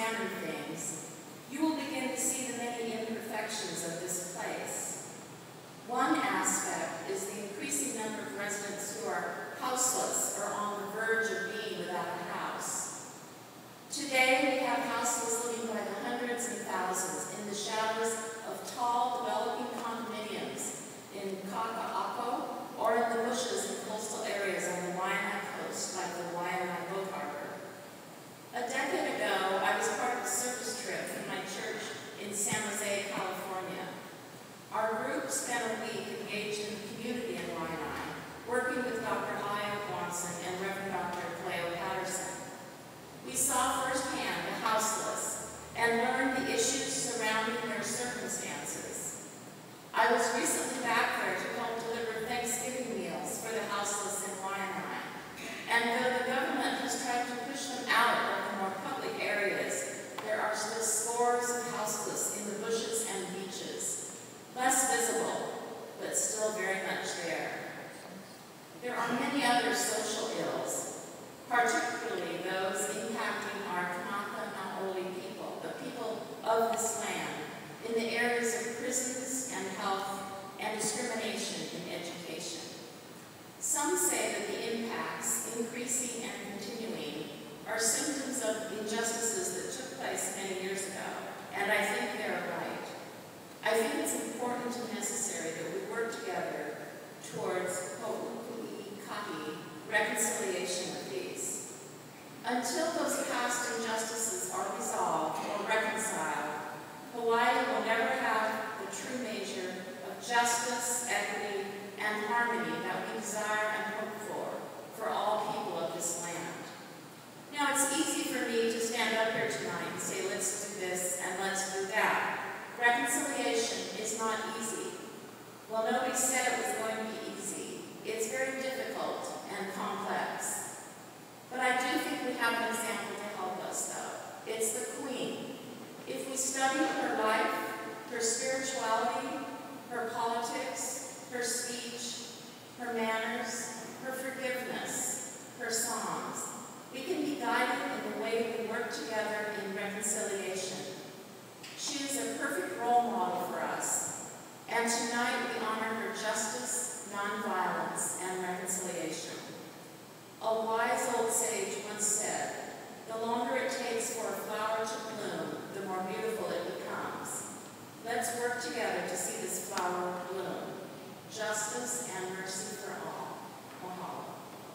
examine things, you will begin to see the many imperfections of this place. One aspect is the increasing number of residents who are houseless or on the verge of being without a house. Today, we have houseless living by the hundreds and thousands in the shadows of tall, developing condominiums in Kaka'ako or in the bushes in coastal areas on the Waianae coast, like the Waianae Boat Harbor. A decade ago, I was part of a service trip from my church in San Jose, California. Our group spent a week engaged in the community in Waianae, working with Doctor Aya Watson and Reverend Doctor Cleo Patterson. We saw firsthand the houseless and learned the issues surrounding their circumstances. I was recently back there to help deliver Thanksgiving meals for the houseless in Waianae. And though the government has tried to push them out of the more public areas, there are still scores of houseless in the bushes and beaches, less visible, but still very much there. There are many other social ills, particularly those impacting our Kanaka Maoli people, the people of this land, in the areas of prisons and health and discrimination in education. Some say that the impacts, increasing and continuing, are symptoms of injustices that took place many years ago, and I think they're right. I think it's important and necessary that we work together towards oku ikahi, reconciliation of peace. Until those past injustices are resolved or reconciled, Hawaii will never have the true measure of justice, equity, and harmony that we desire and hope for, for all people of this land. Now, it's easy for me to stand up here tonight and say, let's do this and let's do that. Reconciliation is not easy. Well, nobody said it was going to be easy. It's very difficult and complex. But I do think we have an example to help us, though. It's the Queen. If we study her life, her spirituality, her politics, her speech, her manners, her forgiveness, her songs, we can be guided in the way we work together in reconciliation. She is a perfect role model for us, and tonight we honor her justice, nonviolence, and reconciliation. A wise old sage once said, "The longer it takes for a flower to bloom, the more beautiful it becomes." Let's work together to see this flower bloom. Justice and mercy for all. Mahalo.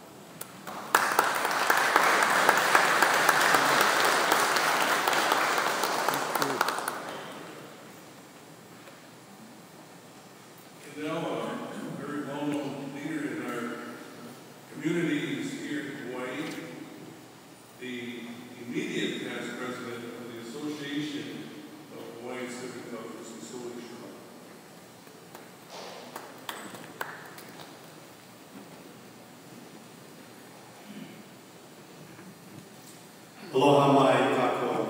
And now, a very well-known leader in our community is here in Hawaii, the immediate past president of the Association of Hawaiian Civic Elders, and Soli Shira. Aloha mai kako.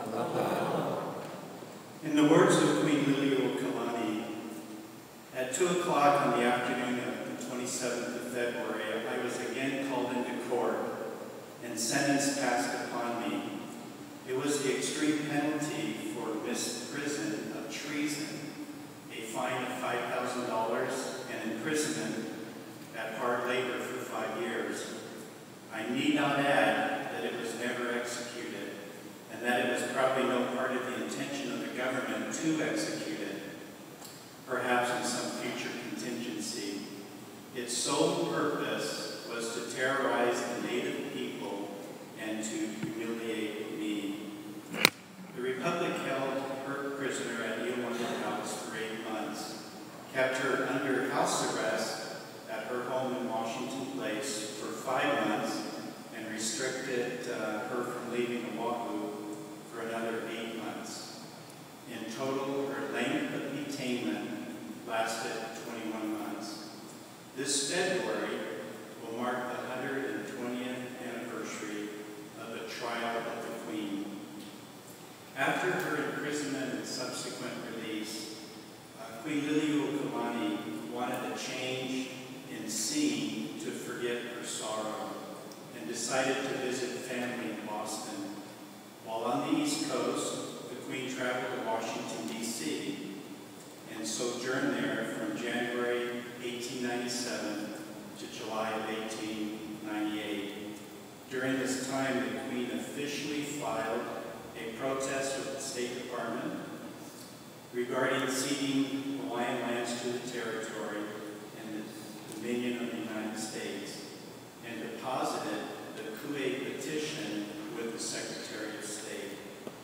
In the words of Queen Liliuokalani, at two o'clock on the afternoon of the twenty-seventh of February, I was again called into court and sentence passed upon me. It was the extreme penalty for misprision of treason, a fine of five thousand dollars and imprisonment at hard labor for five years. I need not add that it was never executed, and that it was probably no part of the intention of the government to execute it, perhaps in some future contingency. Its sole purpose was to terrorize the native people and to humiliate me. The Republic held her prisoner at Iowanda House for eight months, kept her under house arrest at her home in Washington Place for five months, and restricted uh, her from leaving Oahu for another eight months. In total, her length of detainment lasted twenty-one months. This February will mark the one hundred twentieth anniversary of the trial of the Queen. After her imprisonment and subsequent release, uh, Queen Liliuokalani wanted a change in scene to forget her sorrow, and decided to visit family in Boston. While on the the East Coast, the Queen traveled to Washington, D C and sojourned there from January eighteen ninety-seven to July of eighteen ninety-eight. During this time, the Queen officially filed a protest with the State Department regarding ceding Hawaiian lands to the territory and the Dominion of the United States, and deposited the Kue petition with the Secretary of State.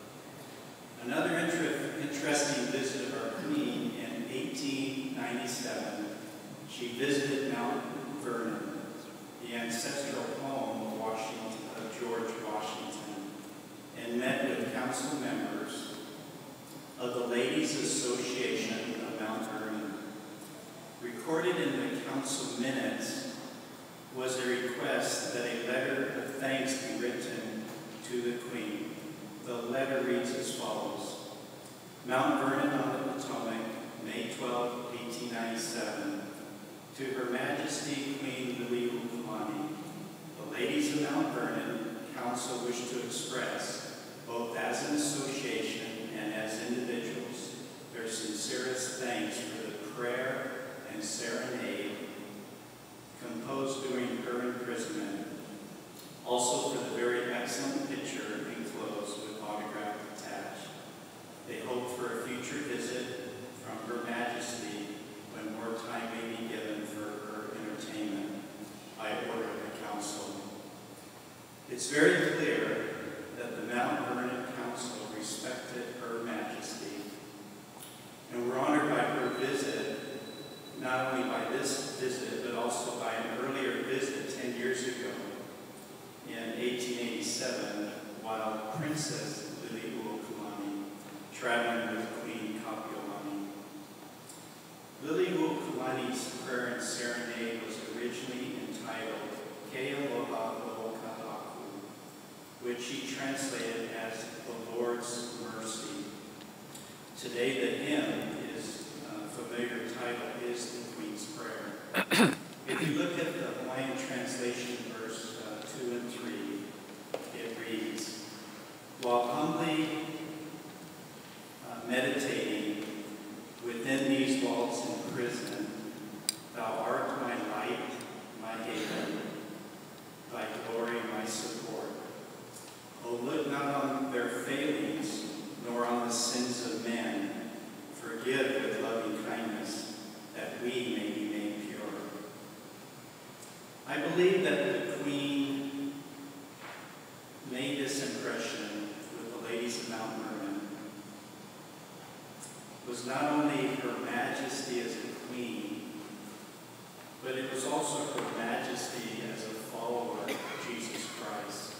Another inter interesting visit of our Queen in eighteen ninety-seven, she visited Mount Vernon, the ancestral home of Washington, of George Washington, and met with council members of the Ladies Association of Mount Vernon. Recorded in the council minutes was a request that a letter of thanks be written to the Queen. The letter reads as follows: Mount Vernon on the Potomac, May twelfth, eighteen ninety-seven. To Her Majesty Queen Liliuokalani, the ladies of Mount Vernon Council wish to express, both as an association and as individuals, their sincerest thanks for the prayer and serenade composed during her imprisonment. Also for the very excellent picture enclosed with autograph attached. They hope for a future visit from Her Majesty when more time may be given for her entertainment. I order the council. It's very clear that the Mount Vernon Council respected Her Majesty, and we're honored by her visit, not only by this visit, but also by an earlier visit ten years ago in eighteen eighty-seven, while Princess Liliuokalani traveling with Queen Kapiolani. Liliuokalani's prayer and serenade was originally entitled Ke Aloha o Kahaku, which she translated as the Lord's Mercy. Today the hymn is a familiar title, is the Queen's Prayer. If you look at the Hawaiian translation, verse uh, two and three, it reads, while humbly uh, meditating within these walls in prison, thou art my light, my haven, thy glory, my support. O look not on their failings, nor on the sins of men. Forgive with loving kindness, that we may be made pure. I believe that the Queen made this impression with the ladies of Mount Vernon. It was not only Her Majesty as a queen, but it was also Her Majesty as a follower of Jesus Christ.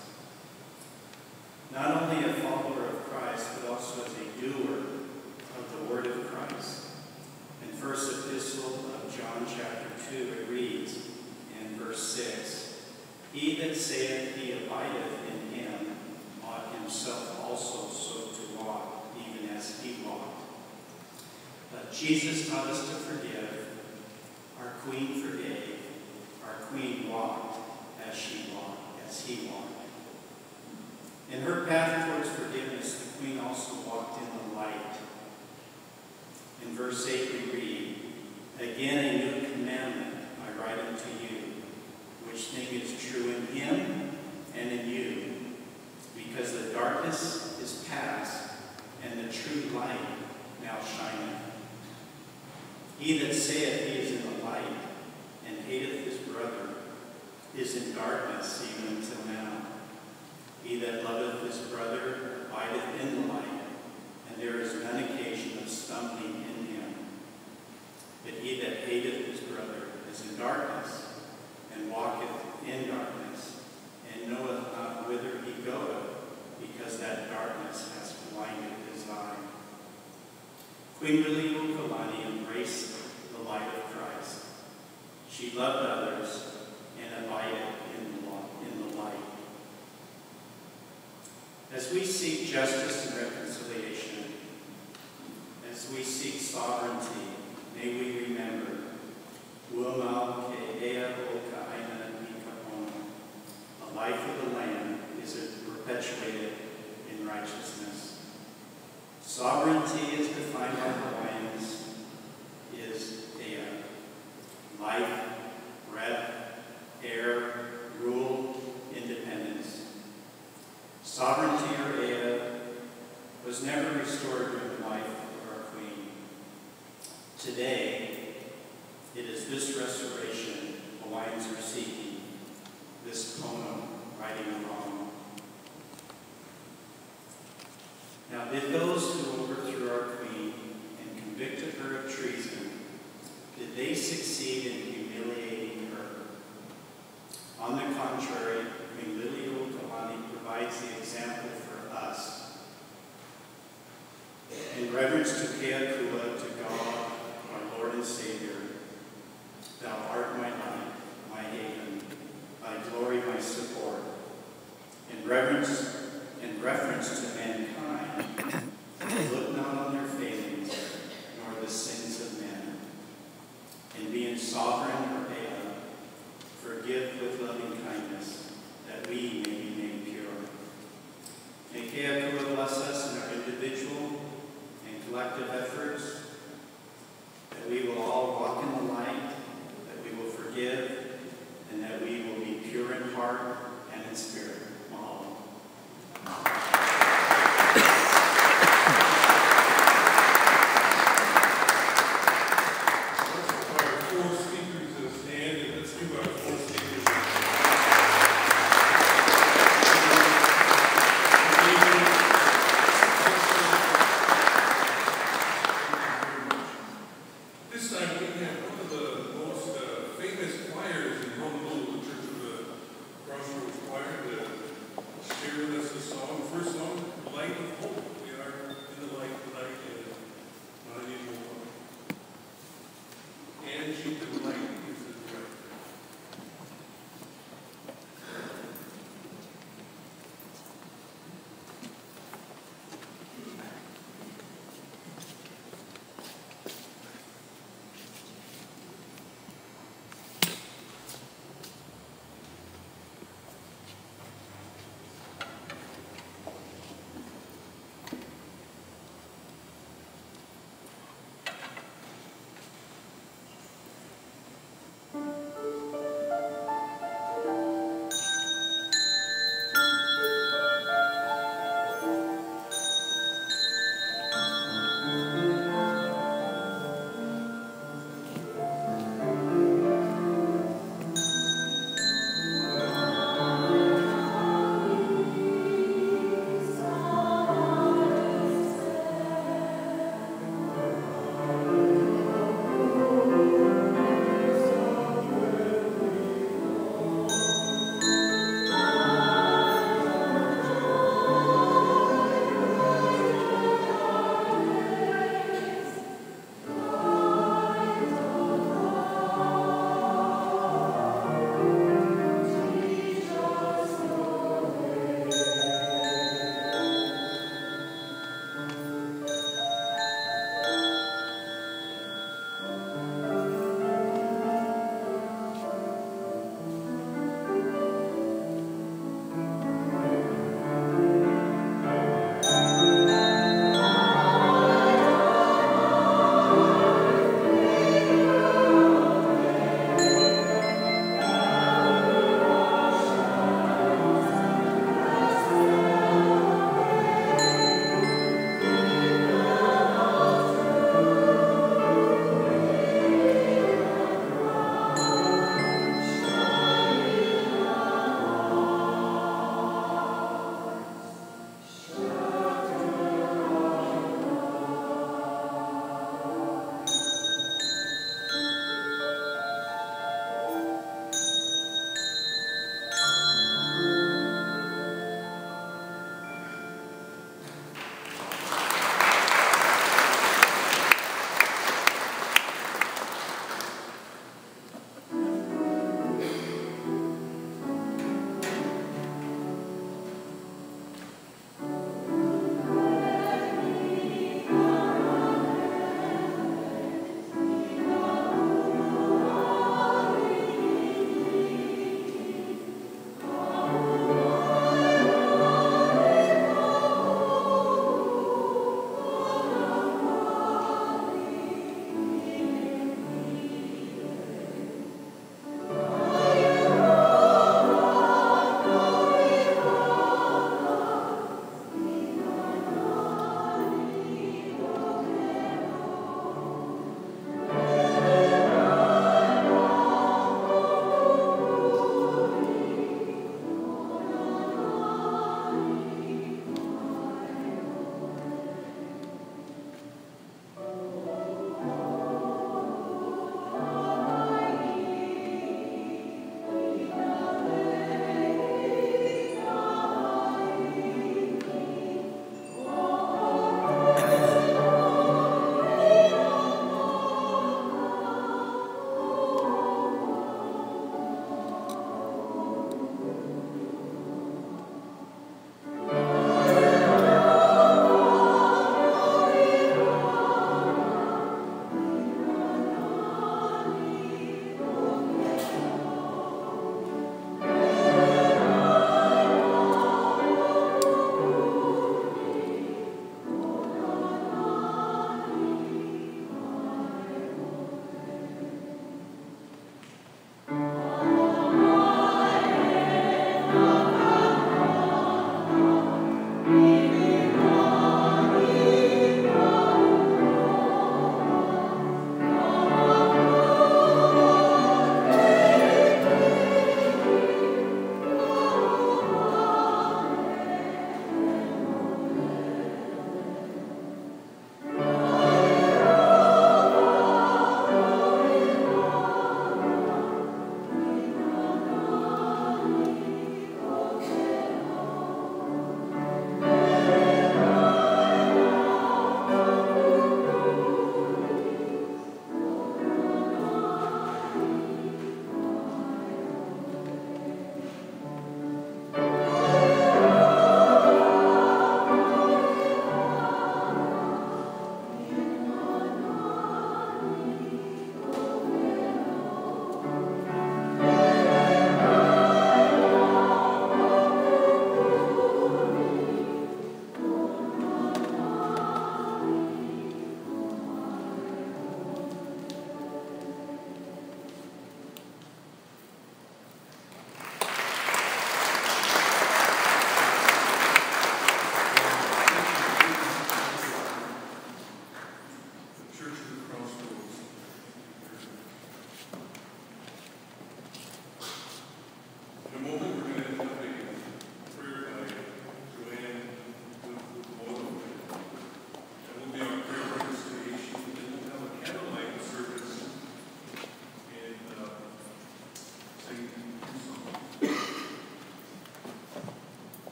Not only a follower of Christ, but also as a doer of the Word of Christ. In First Epistle of John chapter two, it reads in verse six, he that saith he abideth in him ought himself also so to walk, even as he walked. But Jesus taught us to forgive. Our Queen forgave. Our Queen walked as she walked, as he walked. In her path towards forgiveness, the Queen also walked in the light. In verse eight we read, again a new commandment I write unto you, which thing is true in him and in you, because the darkness is past, and the true light now shineth. He that saith he is in the light, and hateth his brother, is in darkness even until now. He that loveth his brother abideth in the light, and there is none occasion of stumbling in him. But he that hateth his brother is in darkness, and walketh in darkness, and knoweth not whither he goeth, because that darkness has blinded his eye. Queen Liliuokalani embraced the light of Christ. She loved others and abided in the, in the light. As we seek justice and reconciliation, as we seek sovereignty, may we remember, Uamau ke ea o ka aina ni ka ono. The life of the land is perpetuated in righteousness. seeking this poem, Righting a Wrong. Now did those who overthrew our queen and convicted her of treason, did they succeed in humiliating her? On the contrary, Queen Liliuokalani provides the example for us. In reverence to Keakua, to God, our Lord and Savior, thou art my light, my haven, thy glory my support. In reverence, in reference to mankind, look not on their failings, nor the sins of men. In being sovereign or Ea, forgive with loving kindness, that we may be made pure. May Keakua bless us in our individual and collective efforts, that we will all walk in the light, that we will forgive, and that we will be pure in heart and in spirit. Mahalo. Four speakers to stand, and let's do our four speakers.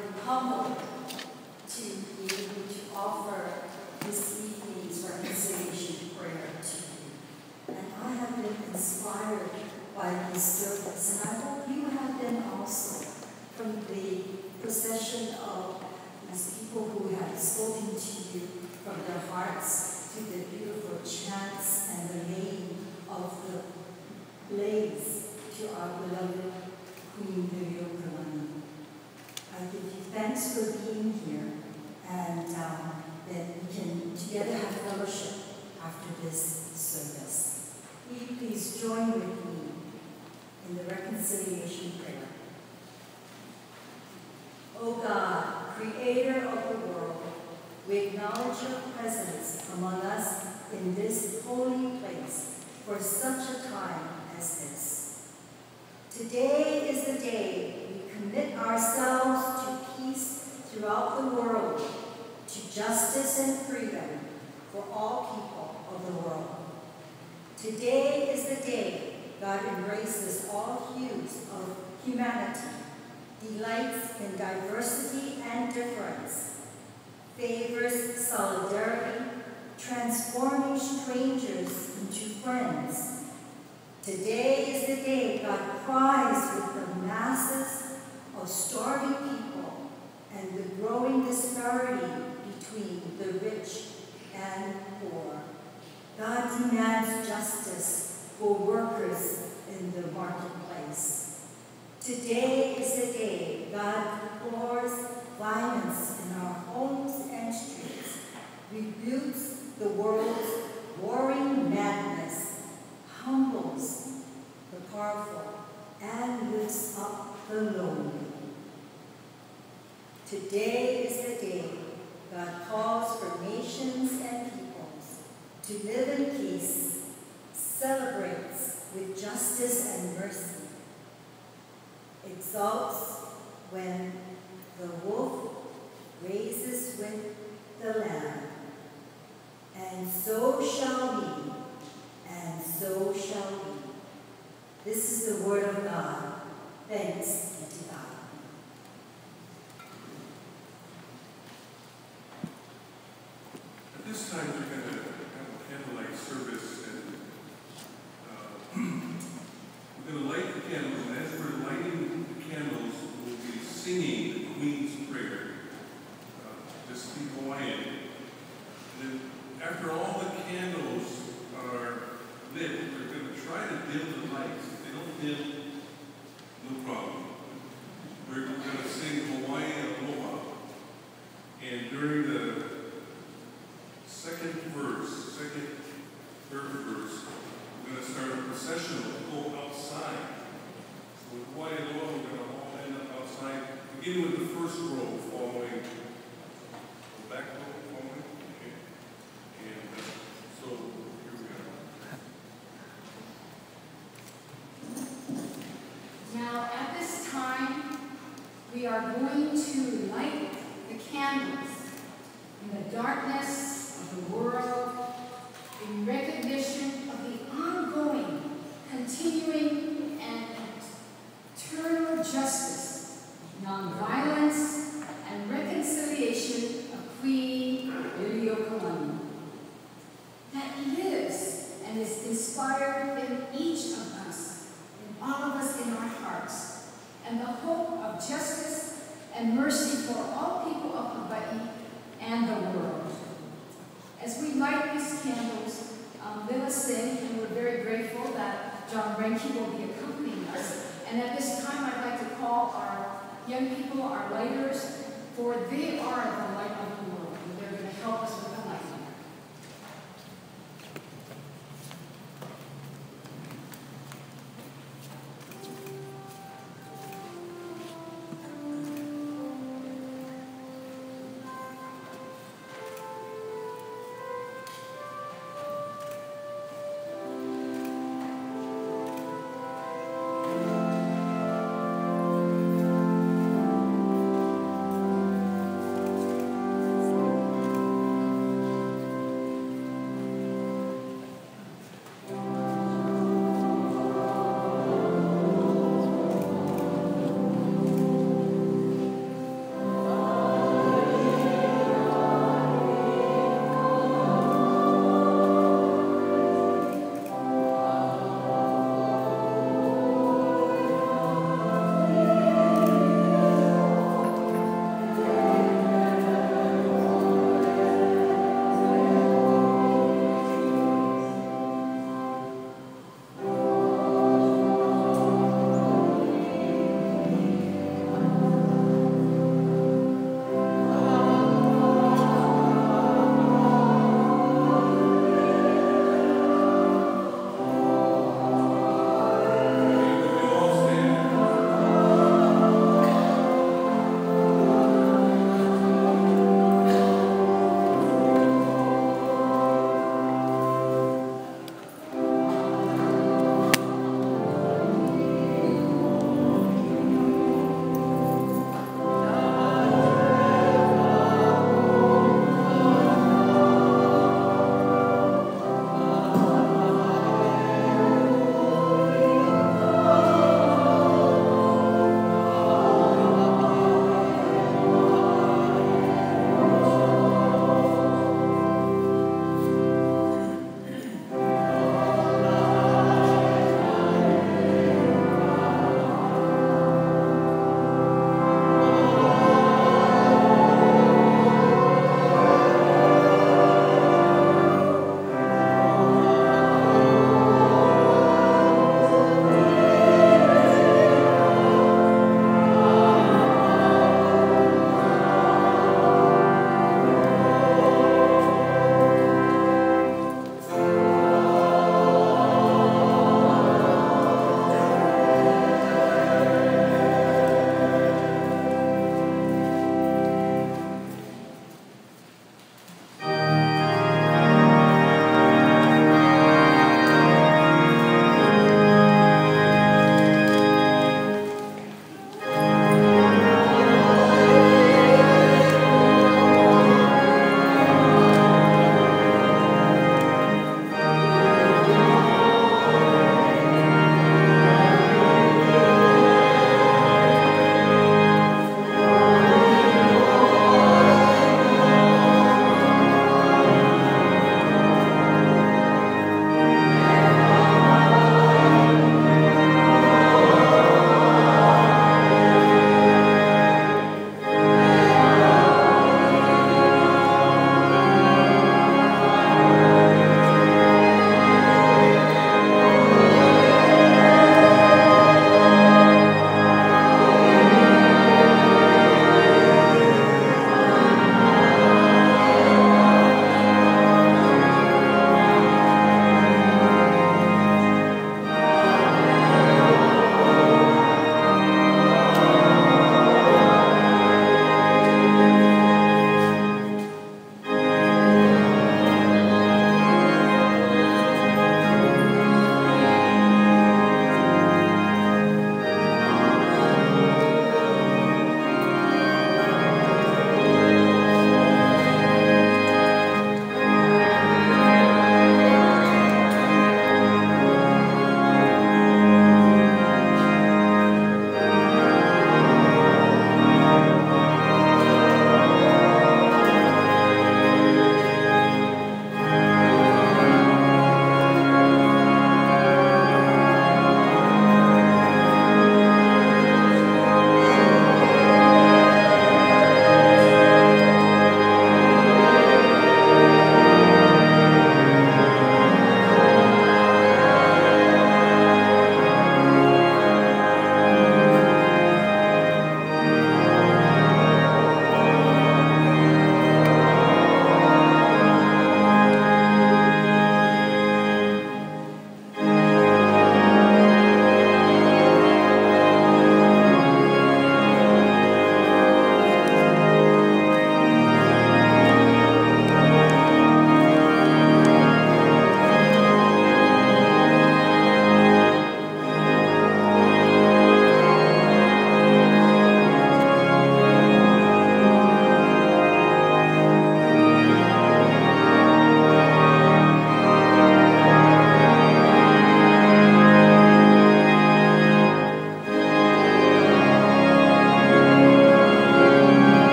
am humbled to be able to offer this evening's reconciliation prayer to you. And I have been inspired by this service, and I hope you have been also, from the procession of these people who have spoken to you from their hearts to the beautiful chants and the laying of the blaze to our beloved Queen Liliuokalani. I give you thanks for being here, and um, that we can together have fellowship after this service. Will you please join with me in the reconciliation prayer? O God, creator of the world, we acknowledge your presence among us in this holy place for such a time as this. Today is the day we commit ourselves to peace throughout the world, to justice and freedom for all people of the world. Today is the day God embraces all hues of humanity, delights in diversity and difference, favors solidarity, transforming strangers into friends. Today is the day God cries with the masses of starving people and the growing disparity between the rich and poor. God demands justice for workers in the marketplace. Today is the day God deplores violence in our homes and streets, rebukes the world's warring madness, humbles the powerful, and lifts up the lonely. Today is the day God calls for nations and peoples to live in peace, celebrates with justice and mercy, exalts when the wolf raises with the lamb. And so shall we, and so shall we. This is the word of God. Thanks be to God. At this time, we're going to have a candlelight service, and uh, we're going to light the candles, and as we're lighting the candles, we'll be singing the Queen's Prayer. Uh, just be Hawaiian. And then after all the candles are lit, we're going to try to dim the lights. If they don't dim, no problem. We're going to sing Hawaiian Aloha. And during the second verse, second, third verse, we're going to start a procession of go outside. So with Hawaiian Aloha, we're going to all end up outside, beginning with the first row, following the back row, following. Okay. And uh, so here we go. Now, at this time, we are going to light the candles in the darkness of the world in recognition of the ongoing, continuing, and eternal justice, nonviolence, and reconciliation of Queen Liliuokalani that lives and is inspired in each of us, in all of us in our hearts, and the hope of justice and mercy for all people of Hawaii and the world. As we light these candles, um, let us sing, and we're very grateful that John Renke will be accompanying us. And at this time, I'd like to call our young people, our lighters, for they are the light of the world, and they're going to help us with the lighting. Thank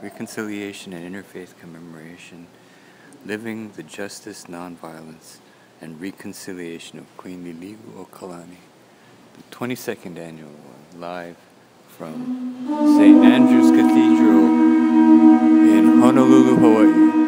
Reconciliation and Interfaith Commemoration, Living the Justice, Nonviolence, and Reconciliation of Queen Liliuokalani, the twenty-second annual one, live from St Andrews Cathedral in Honolulu, Hawaii.